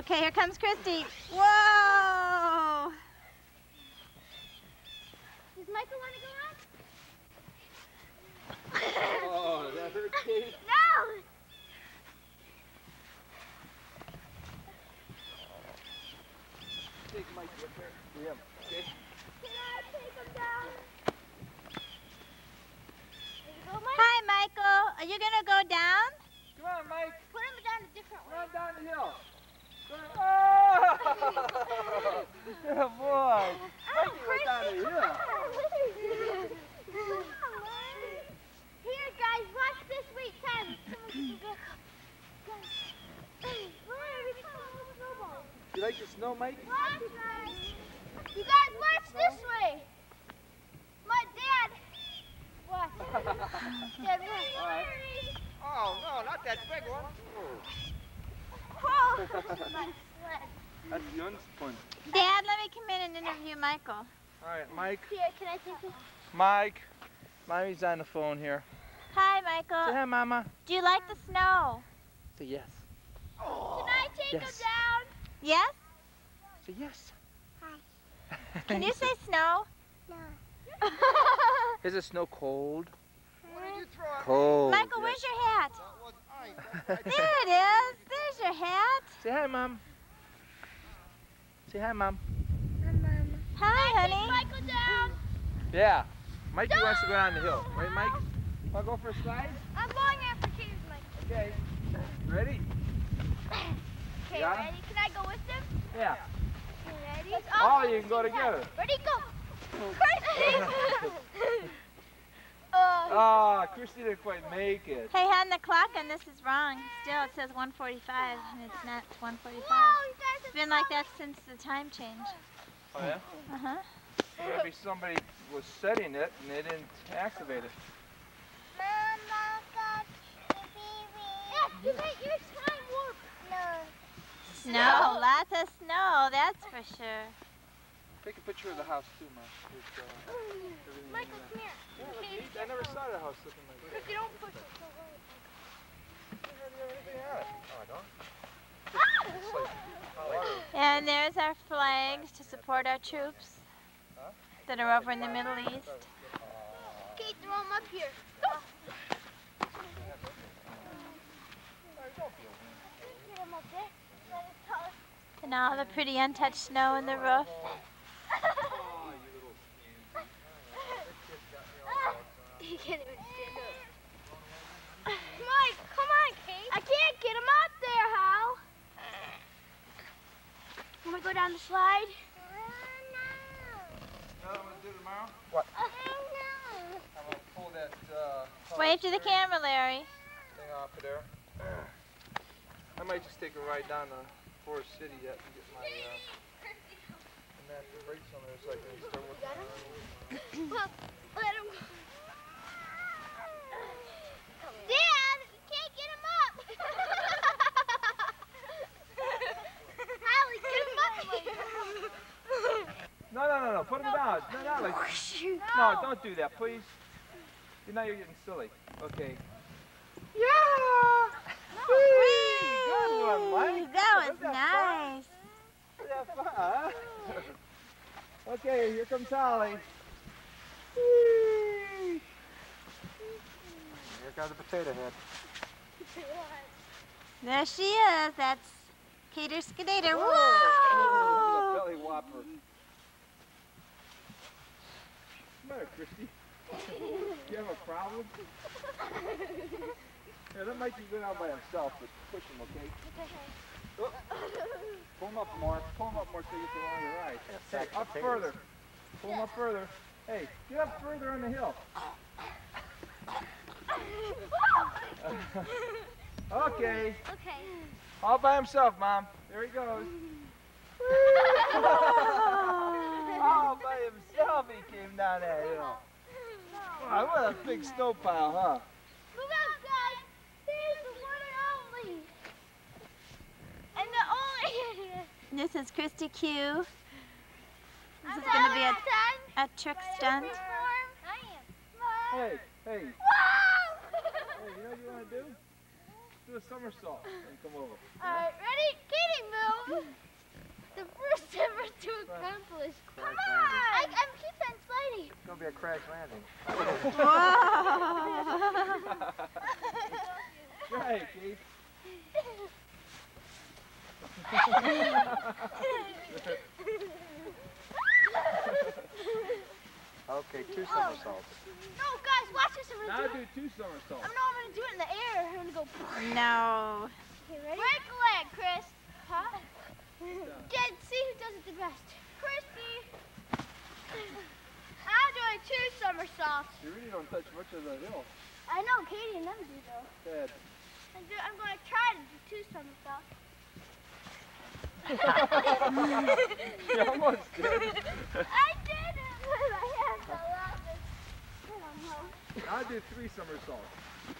Okay, here comes Christy. Whoa! Does Michael want to go up? Oh, did that hurt, Kate? No! Take Mike up there. Yeah. Okay. Can I take him down? There you go, Mike. Hi, Michael. Are you gonna go down? Come on, Mike. Put him down a different way. Run down the hill. Oh! Good boy. Mikey went down the hill. Here, guys, watch this. Wait, time. You like the snow, Mike? Watch, guys. You guys, watch this way. My dad. Watch. Dad, watch. All right. Oh, no, not that big one. Whoa. My sled. That's Judd's one. Dad, let me come in and interview Michael. All right, Mike. Here, can I take this? Mike. Mommy's on the phone here. Hi, Say Michael. hi, Mama. Do you like the snow? Say yes. Can I take Yes. him down? Yes? Say yes. Can you say snow? No. Is the snow cold? What did you throw out? Cold. Michael, yes. where's your hat? That was ice. There it is. There's your hat. Say hi, Mom. Say hi, Mom. Hi, Take honey. Michael down. Yeah. Mikey wants to go down the hill. Right, Mike? Want to go for a slide? I'm going after Kater's Michael. Okay. Ready? Okay, Got him? ready? Can I go with them? Yeah. Okay, ready? Oh, you can go together. Ready, go. Oh, Christy didn't quite make it. Hey, hon, the clock on this is wrong. Still, it says 1:45, and it's not 1:45. Whoa, you guys It's been like that since the time change. Oh, yeah? Uh-huh. Maybe somebody was setting it and they didn't activate it. Mama got the baby. Yeah, you got your time warp. No. Snow, lots of snow, that's for sure. Take a picture of the house too, Mom. Michael, come here. I never saw the house looking like that. If you don't push it, so And there's our flags to support our troops that are over in the Middle East. Kate, throw him up here. Get him up there. Let us tell us. And all the pretty untouched snow in the roof. He can't even stand up. Mike, come on, Kate. I can't get him up there, Hal. Want me to go down the slide? You know what I'm going to do tomorrow? What? I'm going to pull that Wave to the camera, Larry. thing off of there. I might just take a ride down to Forest City yet and get my master brakes on there so I can start working on it. Well, let him go. Dad, you can't get him up. Allie, get him up. No, put him down. No, like, no, don't do that, please. Now you're getting silly. Okay. Yeah! Good one, Mike. That was nice. Was that fun, huh? Okay, here comes Holly. Whee! Here comes the potato head. There she is. That's Cater Skadater. Whoa! Whoa! Belly whopper. Come here, Christy. You have a problem? Yeah, that might be good out by himself, but push him, okay? Oh. Pull him up more. Pull him up more so you get the longer ride. Hey, up further. Pull him up further. Hey, get up further on the hill. Okay. Okay. All by himself, Mom. There he goes. All by himself he came down that hill. Wow, what a big snow pile, huh? Look out, guys. Here's the one and only. And the only. This is Christy Q. This is going to be a trick stunt. Hey. Hey, Wow! you know what you want to do? Do do a somersault and come over. Alright, ready? Katie, move! The first ever to accomplish. Come on! I keep on sliding. It's gonna be a crash landing. Try it, Keith. Okay, 2 somersaults. No, guys, watch this. Now do 2 somersaults. I'm gonna do it in the air. I'm gonna go. No. Okay, ready? Break a leg, Chris. Huh? Judd, see who does it the best. Christy. I'm doing 2 somersaults. You really don't touch much of the hill. I know, Katie and them do though. Good. I'm going to try to do 2 somersaults. You almost did. I did it! I had to laugh. I'll do 3 somersaults.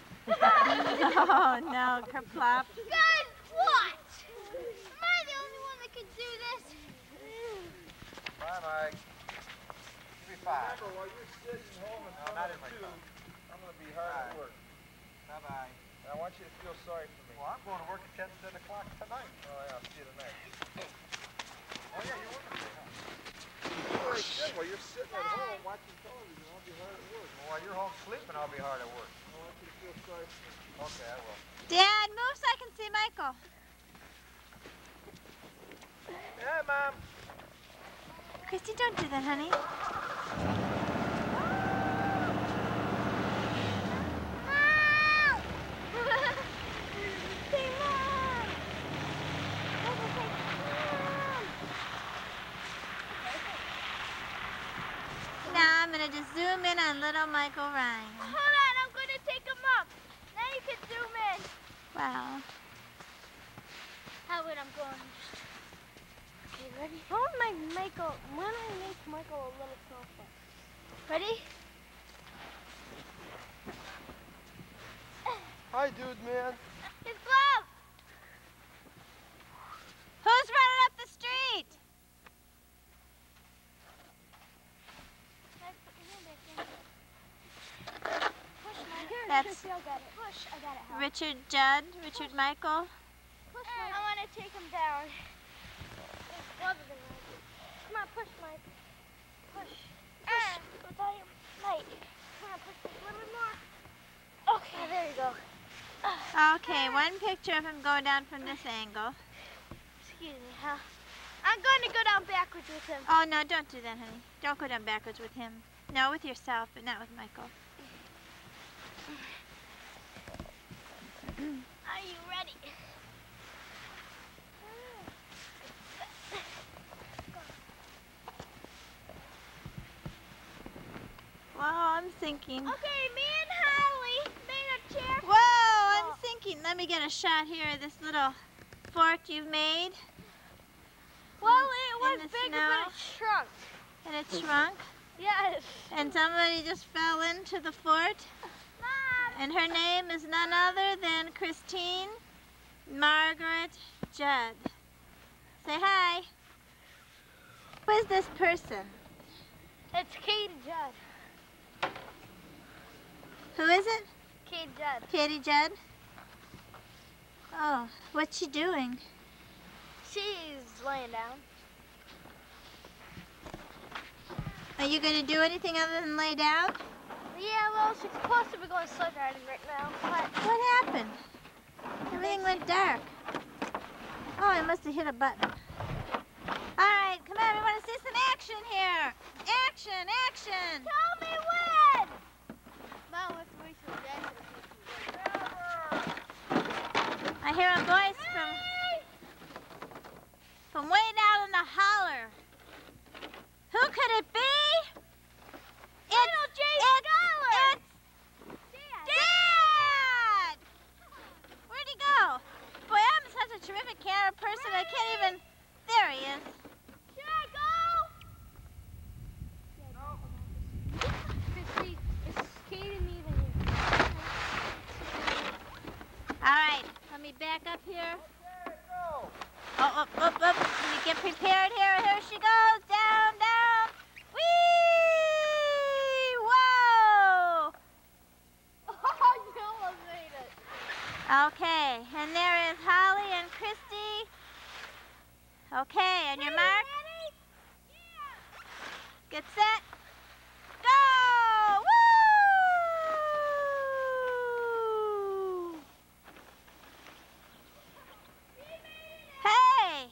Oh no, kerplop. Guys, what? Am I the only one that can do this? Bye, Mike. Give me 5. Remember, while you're sitting home and not in my 2, car. I'm going to be hard at work. Bye-bye. And I want you to feel sorry for me. Well, I'm going to work at 10 o'clock tonight. Oh, yeah, I'll see you tonight. Oh, yeah, you're working today, huh? Well, I said, while you're sitting at home watching television, I'll be hard at work. Well, while you're home sleeping, I'll be hard at work. I want you to feel sorry for me. Okay, I will. Dad, move so I can see Michael. Yeah, Mom. Christy, don't do that, honey. Now I'm going to just zoom in on little Michael Ryan. Hold on, I'm going to take him up. Now you can zoom in. Wow. How would I'm going? Okay, ready? Why don't I make Michael a little softer? Ready? Hi, dude, man. His glove! Who's running up the street? That's Push, I got it. Hal. Richard Judd, Richard Michael. Push, Mike. I want to take him down. His glove is in right. Come on, push, Mike. Push. Push. Without your mic. Come on, push a little bit more. Okay, there you go. Okay, one picture of him going down from this angle. Excuse me, Hal. I'm going to go down backwards with him. Oh, no, don't do that, honey. Don't go down backwards with him. No, with yourself, but not with Michael. Are you ready? Whoa, I'm thinking. Okay, me and Holly made a chair. Whoa, I'm thinking. Let me get a shot here of this little fort you've made. Well, it was bigger, snow. but it shrunk. And it shrunk? Yes. And somebody just fell into the fort? Mom! And her name is none other than Christine Margaret Judd. Say hi. Who is this person? It's Katie Judd. Who is it? Katie Judd. Katie Judd? Oh, what's she doing? She's laying down. Are you going to do anything other than lay down? Yeah, well, she's supposed to be going sled riding right now, but... What happened? Everything went dark. Oh, I must have hit a button. All right, come on, we want to see some action here. Action, action. Tell me when! Mom, let's wait till Dad. I hear a voice from way down in the holler. Who could it be? It's Dad! Where'd he go? Boy, I'm such a terrific camera person, I can't even... There he is. Should I go? Christy, it's Katie and me then. All right, let me back up here. Oh, up. Let me get prepared here. Here she goes. Down, down. Whee! Whoa! Oh, you almost made it. Okay, Get set. Go! Woo! Hey!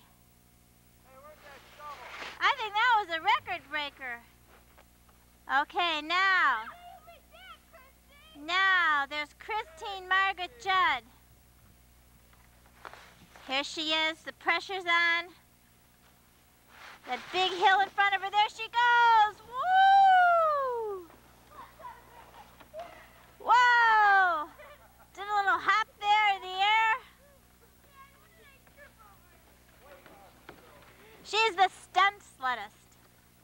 I think that was a record breaker. Okay, now there's Christine Margaret Judd. Here she is, the pressure's on. That big hill in front of her, there she goes! Woo! Whoa! Did a little hop there in the air. She's the stunt sleddist.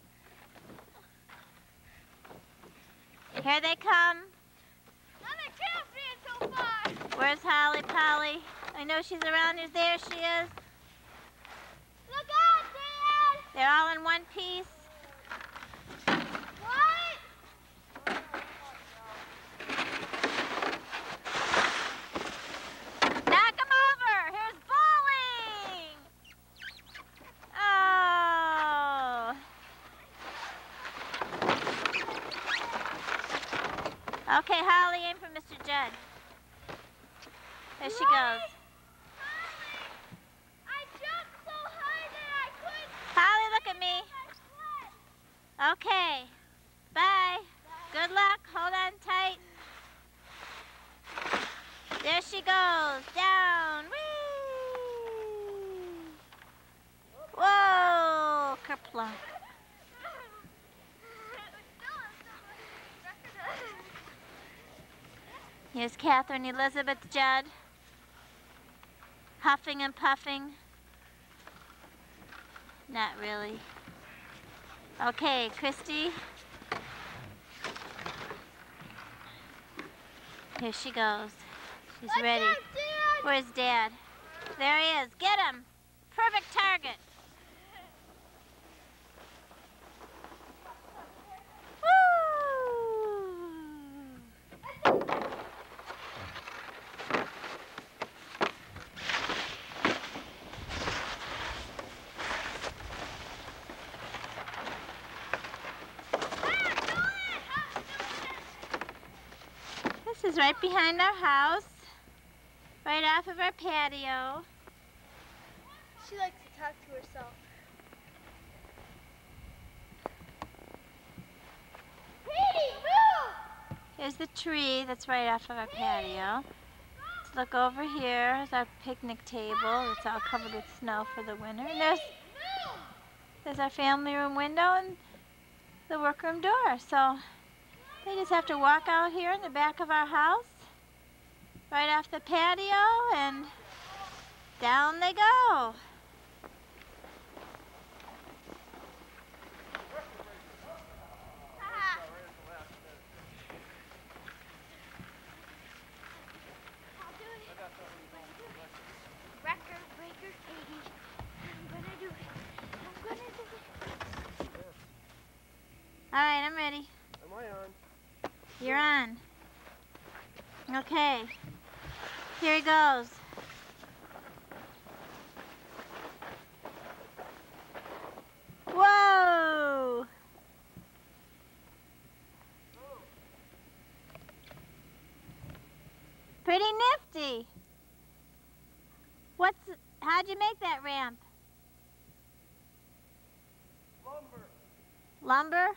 Here they come. They can't see it so far. Where's Holly Polly? I know she's around here. There she is. Look out, Dad! They're all in one piece. What? Knock him over! Here's bowling! Oh! Okay, Holly, aim for Mr. Judd. There she goes. I jumped so high that I couldn't. Holly, look at me. Okay. Bye. Good luck. Hold on tight. There she goes. Down. Whee! Whoa! Kerplunk. Here's Catherine Elizabeth Judd. Huffing and puffing. Not really. Okay, Christy. Here she goes. She's ready. Where's Dad? There he is. Get him. Perfect target. This is right behind our house, right off of our patio. She likes to talk to herself. Petey, move! Here's the tree that's right off of our patio. Let's look over here. There's our picnic table. It's all covered with snow for the winter. And there's our family room window and the workroom door. So they just have to walk out here in the back of our house, right off the patio, and down they go. Record breaker, Katie. I'm gonna do it. I'm gonna do it. All right, I'm ready. Am I on? You're on. Okay. Here he goes. Whoa! Pretty nifty. How'd you make that ramp? Lumber. Lumber?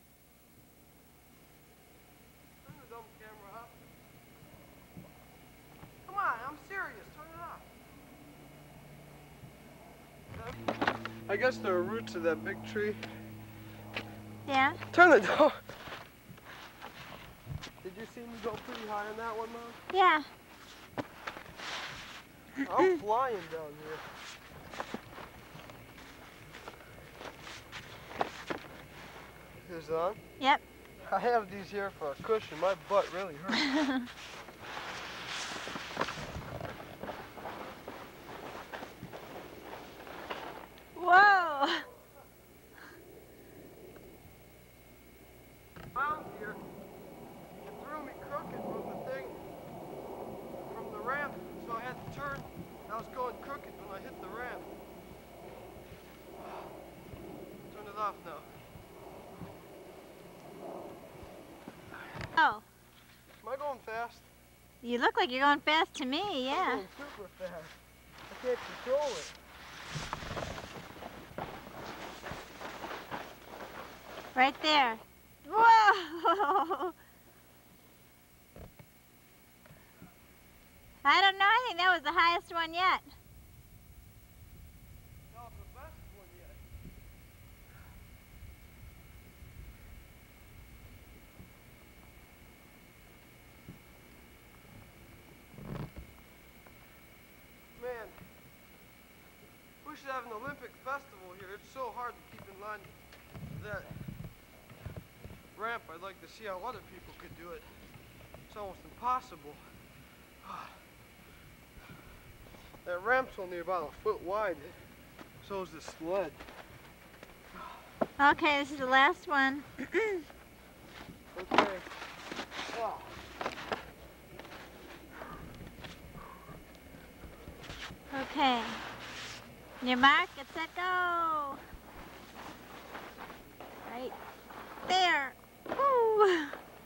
Turn the dumb camera up. Come on, I'm serious. Turn it up. I guess there are roots of that big tree. Yeah. Turn the door. Did you see me go pretty high on that one, Mom? Yeah. I'm flying down here. Is it on? Yep. I have these here for a cushion. My butt really hurts. Whoa! Found here. It threw me crooked from the thing, from the ramp, so I had to turn. I was going crooked when I hit the ramp. Turn it off now. Oh. Am I going fast? You look like you're going fast to me, yeah. I'm going super fast. I can't control it. Right there. Whoa! I don't know. I think that was the highest one yet. That was the best one yet. Man, we should have an Olympic festival here. It's so hard to keep in line that ramp. I'd like to see how other people could do it. It's almost impossible. That ramp's only about a foot wide. So is the sled. Okay, this is the last one. Okay. Oh. Okay. Your mark, get set, go. Right there. Woo.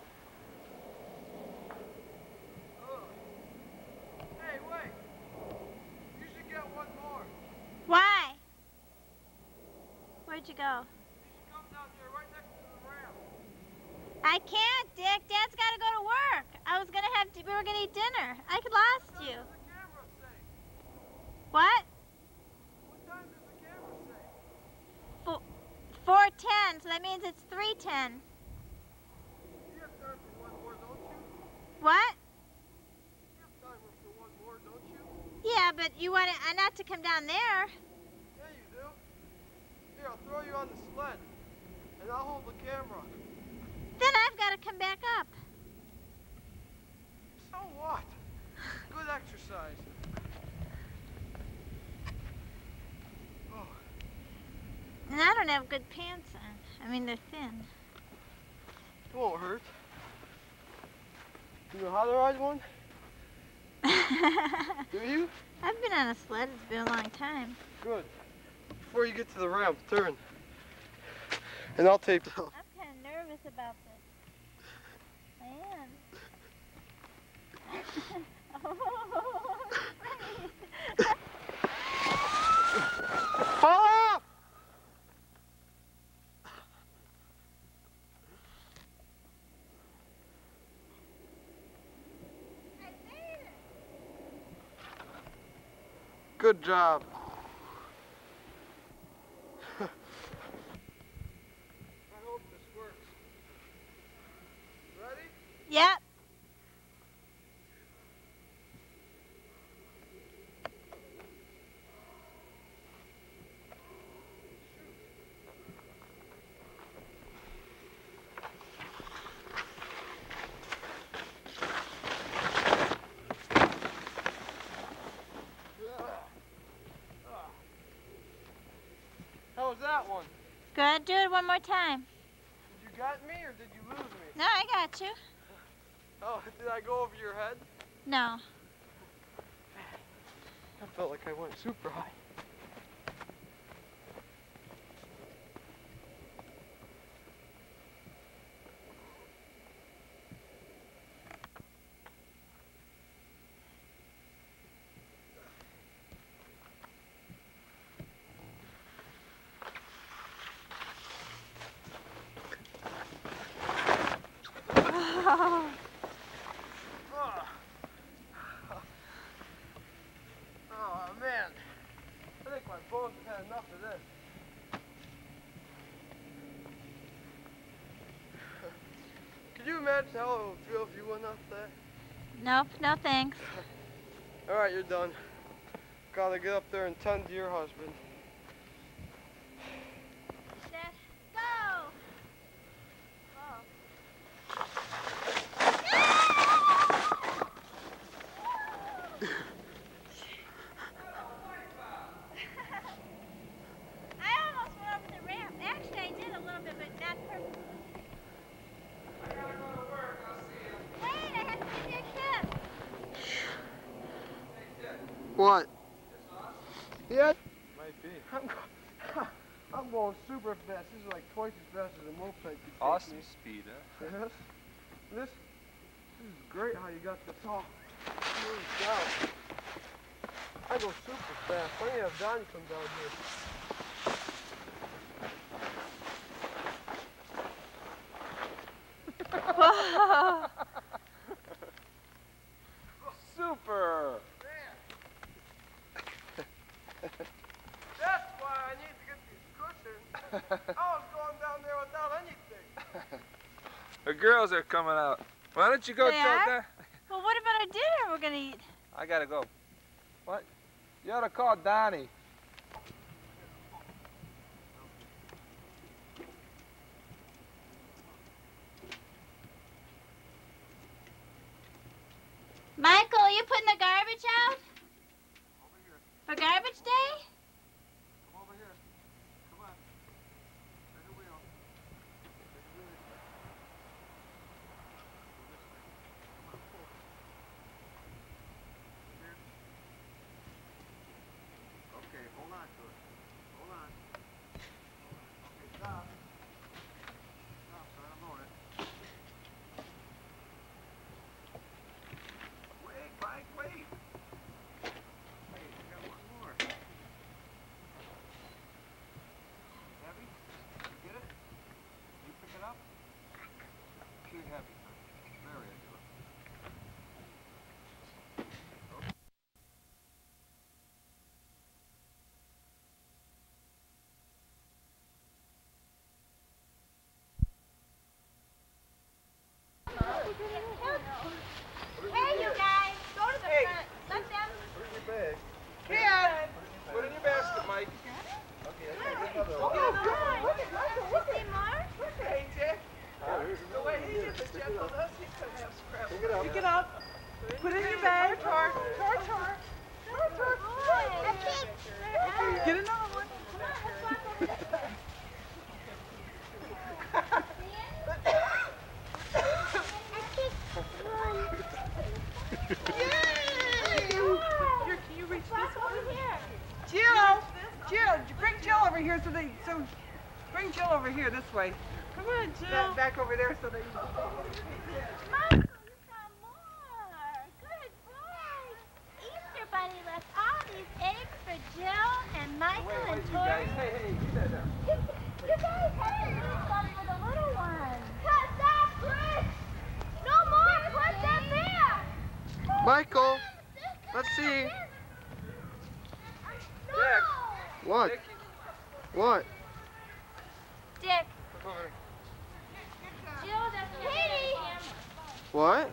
Hey, wait. You should get one more. Why? Where'd you go? You should come down here right next to the ramp. I can't, Dick. Dad's got to go to work. We were going to eat dinner. I could lost you. What does the camera say? What? What time does the camera say? 4:10, so that means it's 3:10. You have time for one more, don't you? What? You have time for one more, don't you? Yeah, but you want not to come down there. Yeah, you do. Here, I'll throw you on the sled, and I'll hold the camera. Then I've got to come back up. So what? Good exercise. Oh. And I don't have good pants on. I mean, they're thin. It won't hurt. You know how to ride one? Do you? I've been on a sled. It's been a long time. Good. Before you get to the ramp, turn. And I'll tape it off. I'm kind of nervous about this. I am. Fall off! Good job. I hope this works. Ready? Yep. How was that one? Good. Do it one more time. Did you got me or did you lose me? No, I got you. Oh, did I go over your head? No. I felt like I went super high. Oh man, I think my bones have had enough of this. Could you imagine how it would feel if you went up that? Nope, no thanks. Alright, you're done. Gotta get up there and tend to your husband. Set, go! I almost went over the ramp. Actually, I did a little bit, but not perfectly. I gotta go to work. I'll see you. Wait, I have to give you a kiss. What? Yeah? Might be. I'm going super fast. This is like twice as fast as a moped could take Awesome me. speed, huh? Yes. This is great how you got this all smoothed out. I go super fast. Why don't you have Donnie come down here? Super! That's why I need to get these cushions. I was going down there without anything. The girls are coming out. Why don't you go They tell are? them? Well, what about our dinner we're gonna eat? I gotta go. What? You ought to call Donnie. Michael, are you putting the garbage out? Over here. For garbage day? Come over here. Come on. Take a wheel. Take a wheel this way. Go this way. Come on, pull. Here. Okay, hold on to it. Hold on. Okay, stop. Stop, son. I'm on it. Wait, Mike, wait. Wait, I got one more. Heavy? You get it? You pick it up? Too heavy. Very into it. Hey, you guys, go to the front. Let them. Put it in your bag. Ken! Put it in your basket, Mike. Okay, I gotta get another one. See more? Hey, Jack. The way he did the gentle does, he's gonna have scrap. Pick it up. Pick it up. Put it in your bag. Tar. Get another one. Can you reach this one? Jill, bring Jill over here bring Jill over here this way. Come on, Jill. Back over there so that you Michael, you got more. Good boy. Easter Bunny left all these eggs for Jill and Michael and Tori. Hey, get that down. You guys had to do something with the little one. Cut that, Chris! No more! Put that there! Michael, let's see. Jack. What? What? Dick. Come over. Jill doesn't have the camera. What?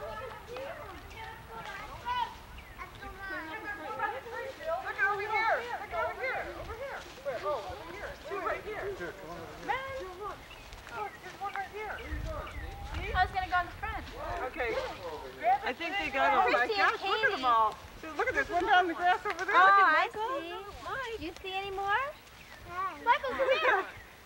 Look over here. Look over here. Over here. Where? Oh, over here. Two right here. Here, come on over here. Man, look. Look, there's one right here. I was gonna go in the front. Okay. I think they got Oh, it. Oh my Chrissy gosh, and look at them Katie. all. Look at this one down in the grass over there. Oh, Look at I Michael. see. You see any more? Michael, come here.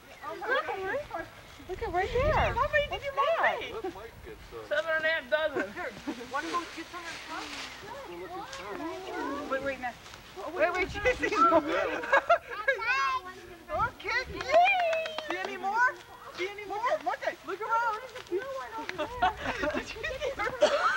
Look at right there. How many did you buy? 7.5 dozen. Here, want to go get some of the Wait, now. Oh, wait, she sees more. Okay. See any more? See any more? Look around. Did you see her?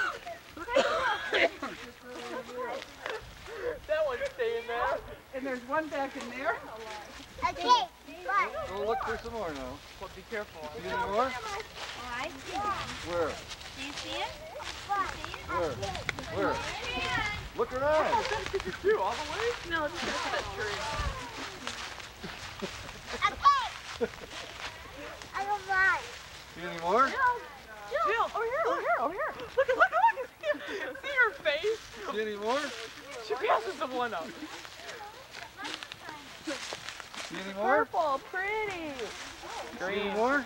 That one's staying there. And there's one back in there. Okay, Go look for some more now. Well, be careful. See any more? Oh, I see. Where? Do you see it? Where? Look around. You all the way? No, just go to that tree. I don't mind. See any more? Jill, over here. Look. See her face? See any more? She passes the one up. See any more? Purple, pretty. See any more?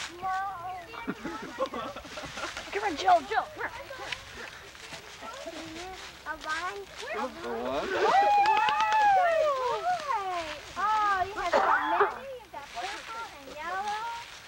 Come on, Jill. Come here. A line? Look for one. Oh, you have got many. You've got purple and yellow.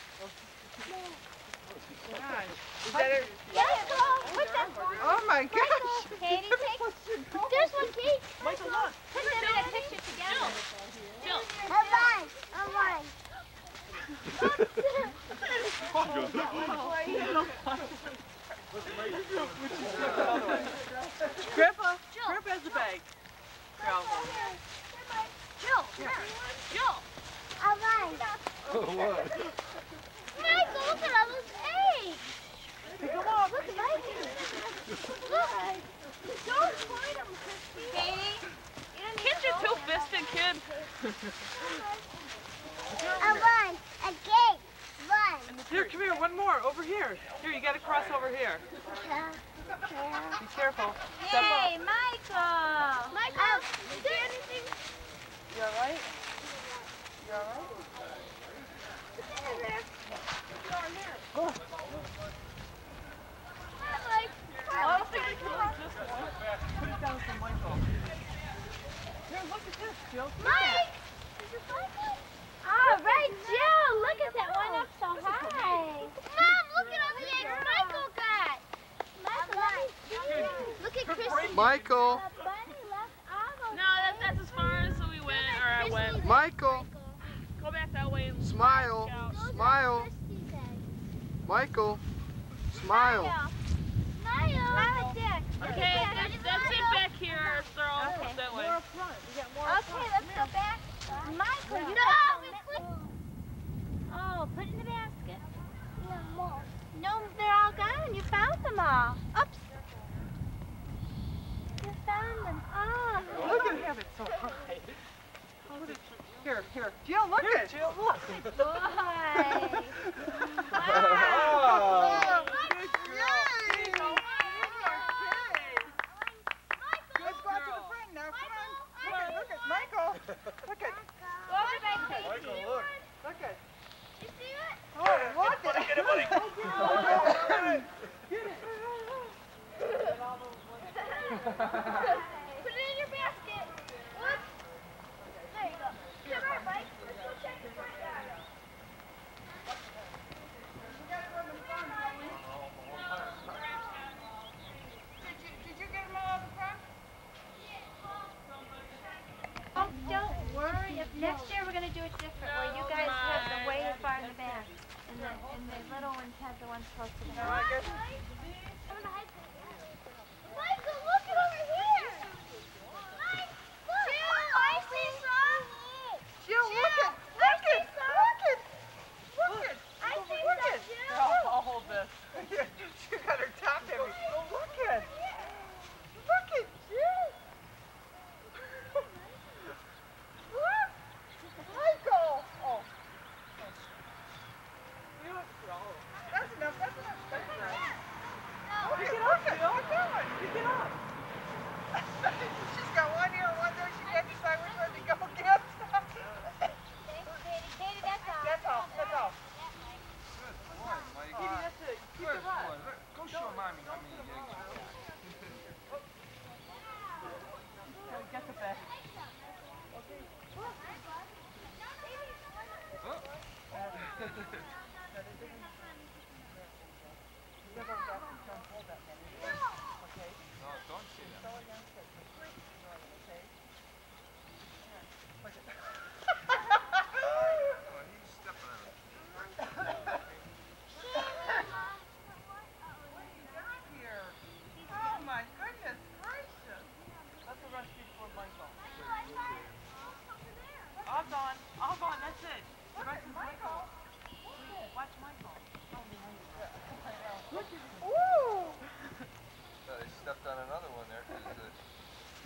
Is that it? Yes, put that one. Oh my gosh. Katie, take. There's one, Kate. Michael, look. Put them in a picture together. Jill. A line. Grandpa has the bag. Go. Jill, Jill. All right. What? Michael, look at all those eggs. Pick them up. Look at Michael. Look. Don't point them, Christy. Katie. Kids are two-fisted, kid. Run. A gate. Run. Here, come here. One more. Over here. Here, you got to cross over here. Be careful. Step Hey, up. Michael. Michael, is there anything? You all right? You all right? Oh. I don't think I can use this one. Put it down for Michael. Here, look at this, Jill. Mike! All right, Jill. Look at that one up so high. Mom, look at all the eggs Michael got. Michael, let me see. Look at Christy. Michael. The bunny left all those No, that's as far as we went, or I went. Michael. Go back that way and Smile. Smile. Christy's eggs. Michael. Smile. Smile, Dick. Okay, that's it back here. They're all that way. More up front. We got more up Okay, front. let's go back. Michael, you Oh, put it in the basket. No, they're all gone. You found them all. Oops. You found them all. Look at him. It's so high. Here. Jill, look at it. Jill, look. Good boy. Oh. Let's go out to the front now. Come on. Look at Michael. Look at. Michael, look. Look at. You see it? Oh, look at it. Get it, buddy. Get it. Put it in your basket. Whoops. There you go. Come on, Mike. Let's go check the front yard. Did you get them all out the front? Oh, don't worry. If next year we're going to do it different, where you guys have the way far in the back, and the little ones have the ones close to the No, front. I guess. Michael, look it over here. Mike, look. Jill, I see some. Jill, look it. Look it. Look it. Look it. I see Look some, it. Jill. Here, I'll hold this. She got her top heavy. Look it. Look it, Jill. Look. Michael. Oh. That's enough. That's enough. That's enough. Look it up, Jill. Pick it up. She's got one here, one there. She can't decide which one to go get. Katie, that's all. That's all. That's all. Good boy, Mike. Katie, that's it. Keep Good it hot. boy. Go show mommy how many eggs you got. Get the bag. No, don't say that. Oh, he's stepping on it. Oh my goodness gracious. That's the recipe for Michael. All gone. All gone. That's it. The rest is Michael. Watch Michael. He stepped on another one there.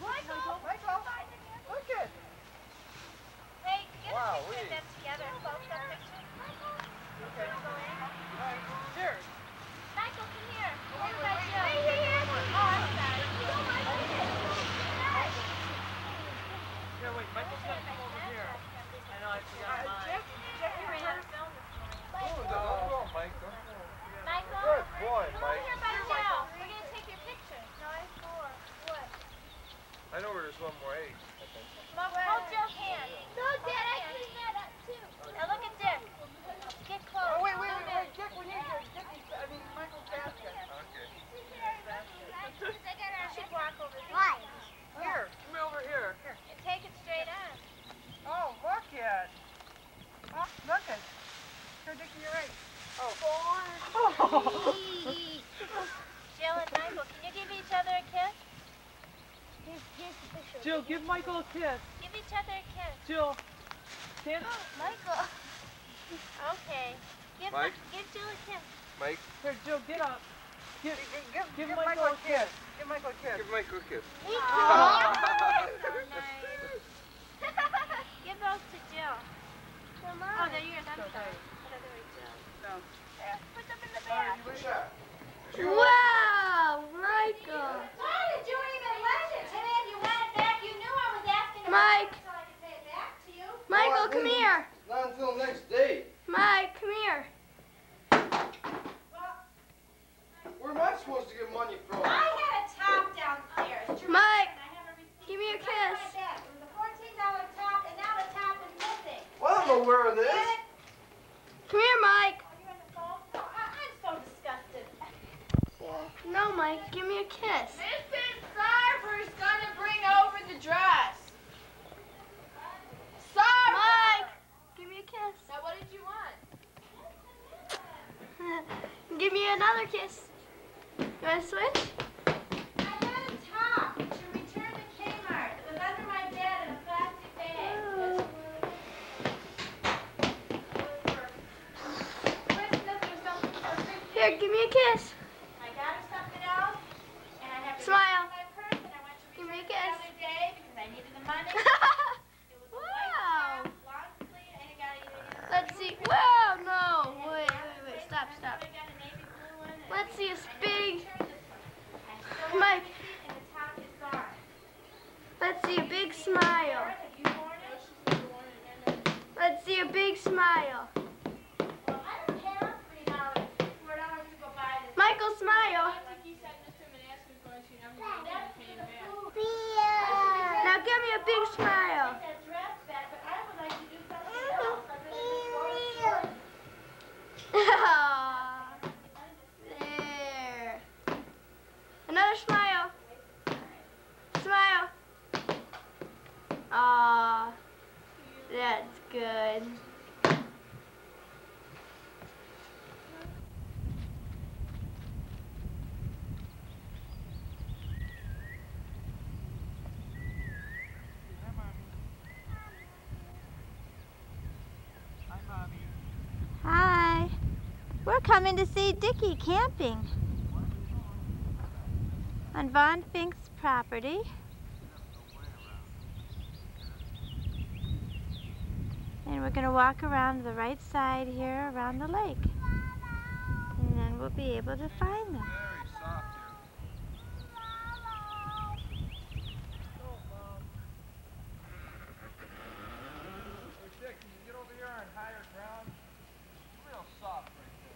Dickie, you're right. Oh. 4, 3. Jill and Michael, can you give each other a kiss? Here's the picture. Jill, give Michael a kiss. Give each other a kiss. Jill, stand. Michael. Okay. Mike? Give Jill a kiss. Mike? Here, Jill, get up. Give Give Michael a kiss. Give Michael a kiss. Give Michael a kiss. Me too. That's so nice. Give those to Jill. Oh, they're yours. I'm sorry. No. Put them in the bag. Wow, Michael. Why did you even lend it to me if you want it back? You knew I was asking Mike. so I could pay it back to you. Michael, come here. Not until next day. Mike, come here. Where am I supposed to get money from? I had a top downstairs. Mike, I have a receipt give me a right kiss. on my desk. It was a $14 top, and now the top is missing. Well, I'm aware of this. Get it? Come here, Mike. Are you on the phone? No, I'm so disgusted. No, Mike, give me a kiss. Mrs. Sarver's gonna bring over the dress. Sarver! Mike, give me a kiss. Now, what did you want? Give me another kiss. You want to switch? I had a top to return to Kmart. It was under my bed in a plastic bag. Christmas or something for Christmas. Here, give me a kiss. I got her something else, and I have it Smile. in my purse, and I went to Give me a return it the kiss. other day because I needed the money. It was a white Wow. top, long sleeve, and it got a Let's see. Wow, no. Wait. Stop. I got a navy blue one. and Let's see a I big. returned this one. I still Mike. have the receipt, and the top is gone. Let's see a big smile. Have you worn it? Let's see a big smile. Well, I don't care. $3, $4 to go buy this. Michael, smile. He said Mr. Manasseh was going to, and I'm going to pay him back. Now give me a big smile. That dress back, but I would like to do something else other than There. Another smile. Smile. Aw, that's good. Hi. We're coming to see Dickie camping on Von Fink's property. And we're going to walk around to the right side here around the lake. And then we'll be able to find them. Very soft Hey, Dick, can you get over here on higher ground? It's real soft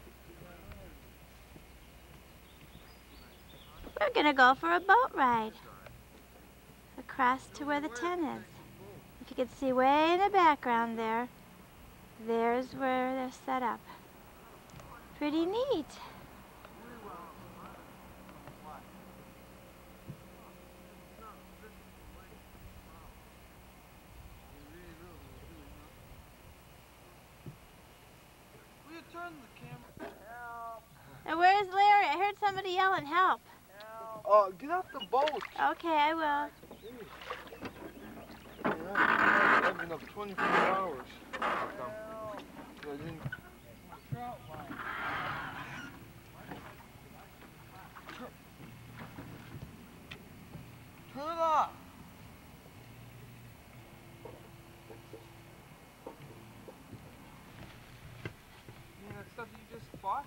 right there. We're going to go for a boat ride across to where the tent is. If you can see way in the background there, there's where they're set up. Pretty neat. Will you turn the camera? And where's Larry? I heard somebody yelling help. Get off the boat. Okay, I will. I've been up 24 hours. I didn't... Turn it off. You mean that stuff you just bought?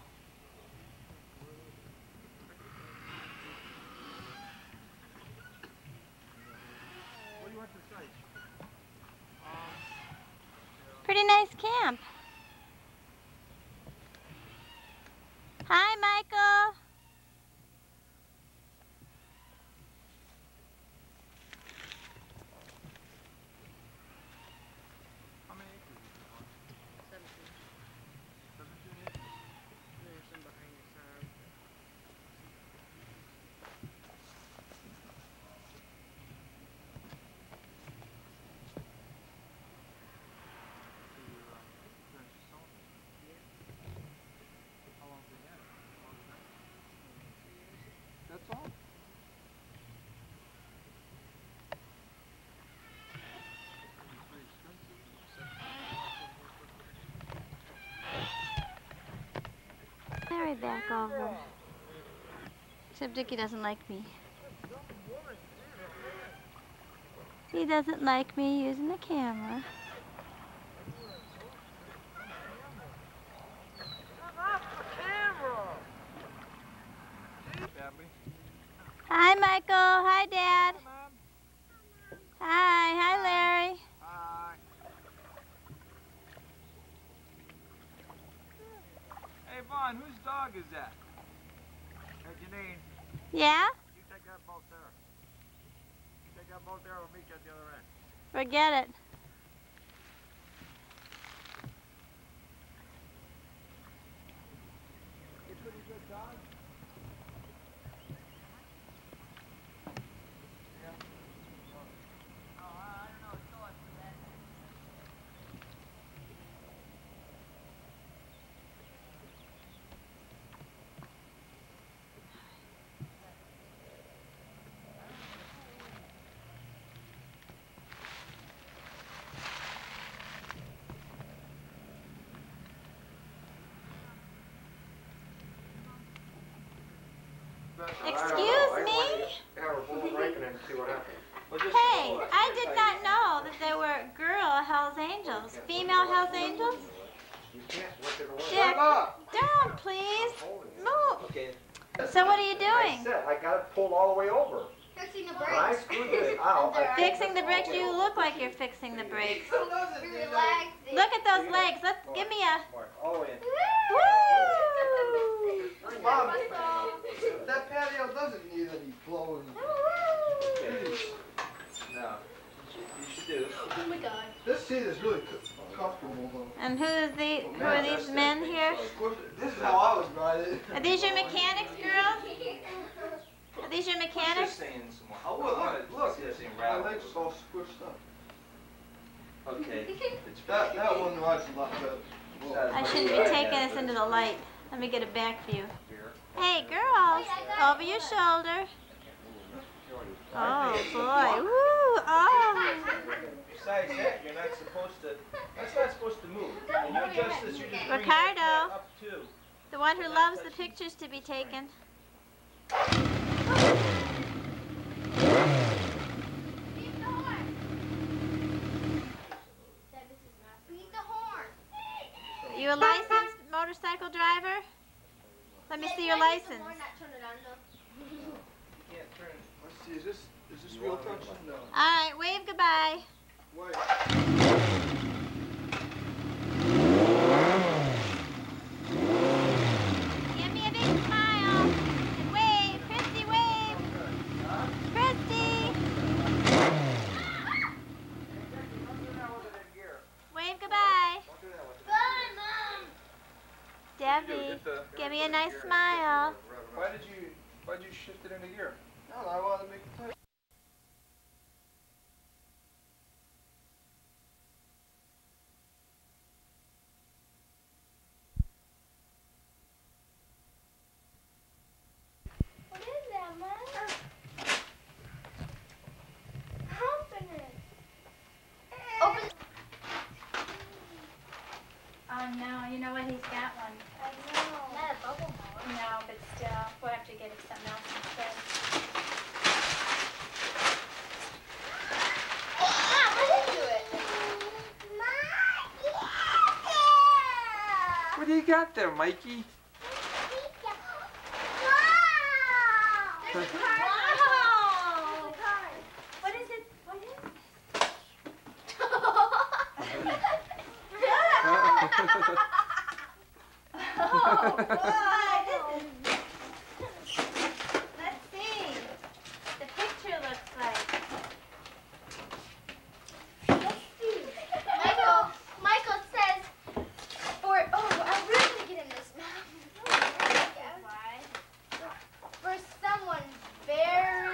What do you want to say? Pretty nice camp. Hi, Michael. How many acres is it on? 17 acres. There's some behind your farm. So you're gonna sell it? right back over. Except Dickie doesn't like me. He doesn't like me using the camera. Hi, Michael. Hi, Dad. Hi. Hi, Larry. Hi. Hey, Vaughn, whose dog is that? Hey, Janine. Yeah? You take that boat there. You take that boat there, we'll meet you at the other end. Forget it. You pretty good dog? Excuse me? Hey, I did not know that there were girl Hell's Angels. Female Hell's Angels? Dick, don't please. Move. Okay. So what are you doing? I got it pulled all the way over. Fixing the When I screwed this out, Fixing the brakes? You look like you're fixing the brakes. Relaxing. Look at those legs. Let's give me a... all the way in. Woo! Mom, that patio doesn't need any blowing. No. You should do this. Oh my God. This seat is really comfortable though. And who are these men here? This is how I was riding. Are these your mechanics, girls? Are these your mechanics? Oh, look. My legs are all squished up. Okay. That one rides a lot better. I shouldn't be taking this into the light. Let me get it back for you. Hey, girls, over your shoulder. Oh, boy. Woo! Oh! Besides that, you're not supposed to, that's not supposed to move. When you adjust this, you just bring Ricardo, that up too. the one who loves the pictures to be taken. Are you a licensed motorcycle driver? Let me see your license. Let's see, is this real touch? No. All right, wave goodbye. Wait. Give me a big smile and wave. Christy, wave. Christy. Wave goodbye. Bye, Mom. Debbie, give me a nice smile. Why did you shift it into gear? No, I wanted to make it tight. What is that, Mom? Open it. Open it. Oh no, you know what? He's got one. I know. Not a bubble blower. No, but still, we'll have to get him something else instead. Mom, listen to it. What do you got there, Mikey? There's a car. Wow! What is it? What is it? Oh, boy, this is... Let's see. The picture looks like... Let's see. Michael says, I'm really gonna get in this, Mom. Why? For someone very...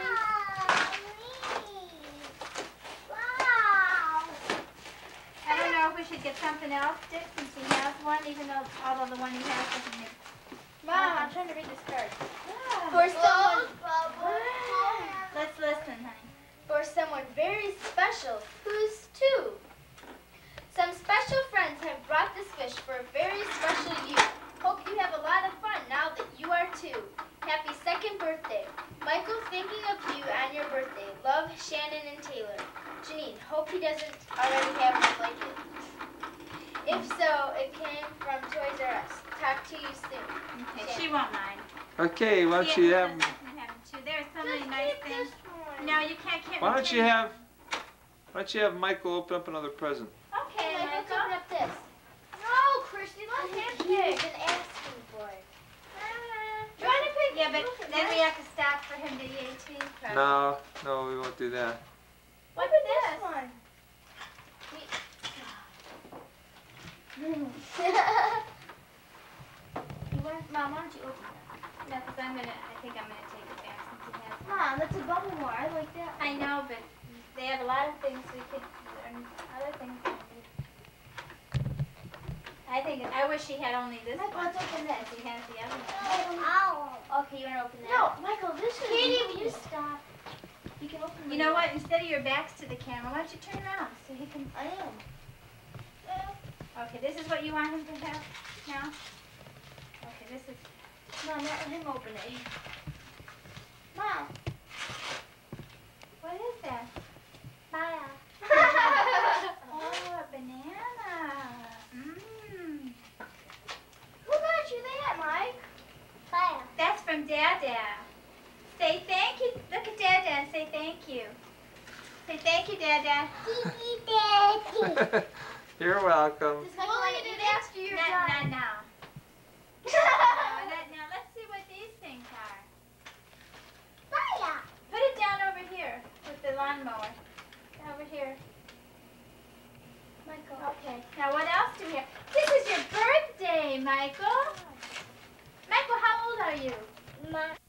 Wow. I don't know if we should get something else, Dick, since he has one, even though although the one he has doesn't make... Mom, I'm trying to read this card. For someone... Let's listen, honey. For someone very special, who's two. Some special friends have brought this fish for a very special you. Hope you have a lot of fun now doesn't already have a blanket? If so, it came from Toys R Us. Talk to you soon. Okay, she won't mind. Okay, why don't you have? There's so many nice things. No, you can't get. Why don't you have Michael open up another present? Okay, let's open up this. No, Christy, let him pick. He's been asking for it. Trying to pick. Yeah, but then we have to stop for him to eat tea. No, we won't do that. What's this one? Mom, why don't you open it? No, because I think I'm gonna take it back since it has. Mom, that's a bubble more. I like that. I know, but they have a lot of things we could learn. Other things. I wish he had only this Michael, one. let's open this. He has the other one. Ow. Okay, you want to open that? No, Michael, this is... Katie, will you stop? You can open You know what? Instead of your backs to the camera, why don't you turn around so he can... I am. Okay, this is what you want him to have now? Okay, this is... Mom, let him open it. Mom. What is that? Maya. Oh, a banana. Mmm. Who got you that, Mike? Maya. That's from Dada. Say thank you. Look at Dada and say thank you. Say thank you, Dada. You're welcome. We'll eat it after you're done. Not now. Now let's see what these things are. Maya. Put it down over here with the lawnmower. Over here. Michael. Okay. Now what else do we have? This is your birthday, Michael. Michael, how old are you?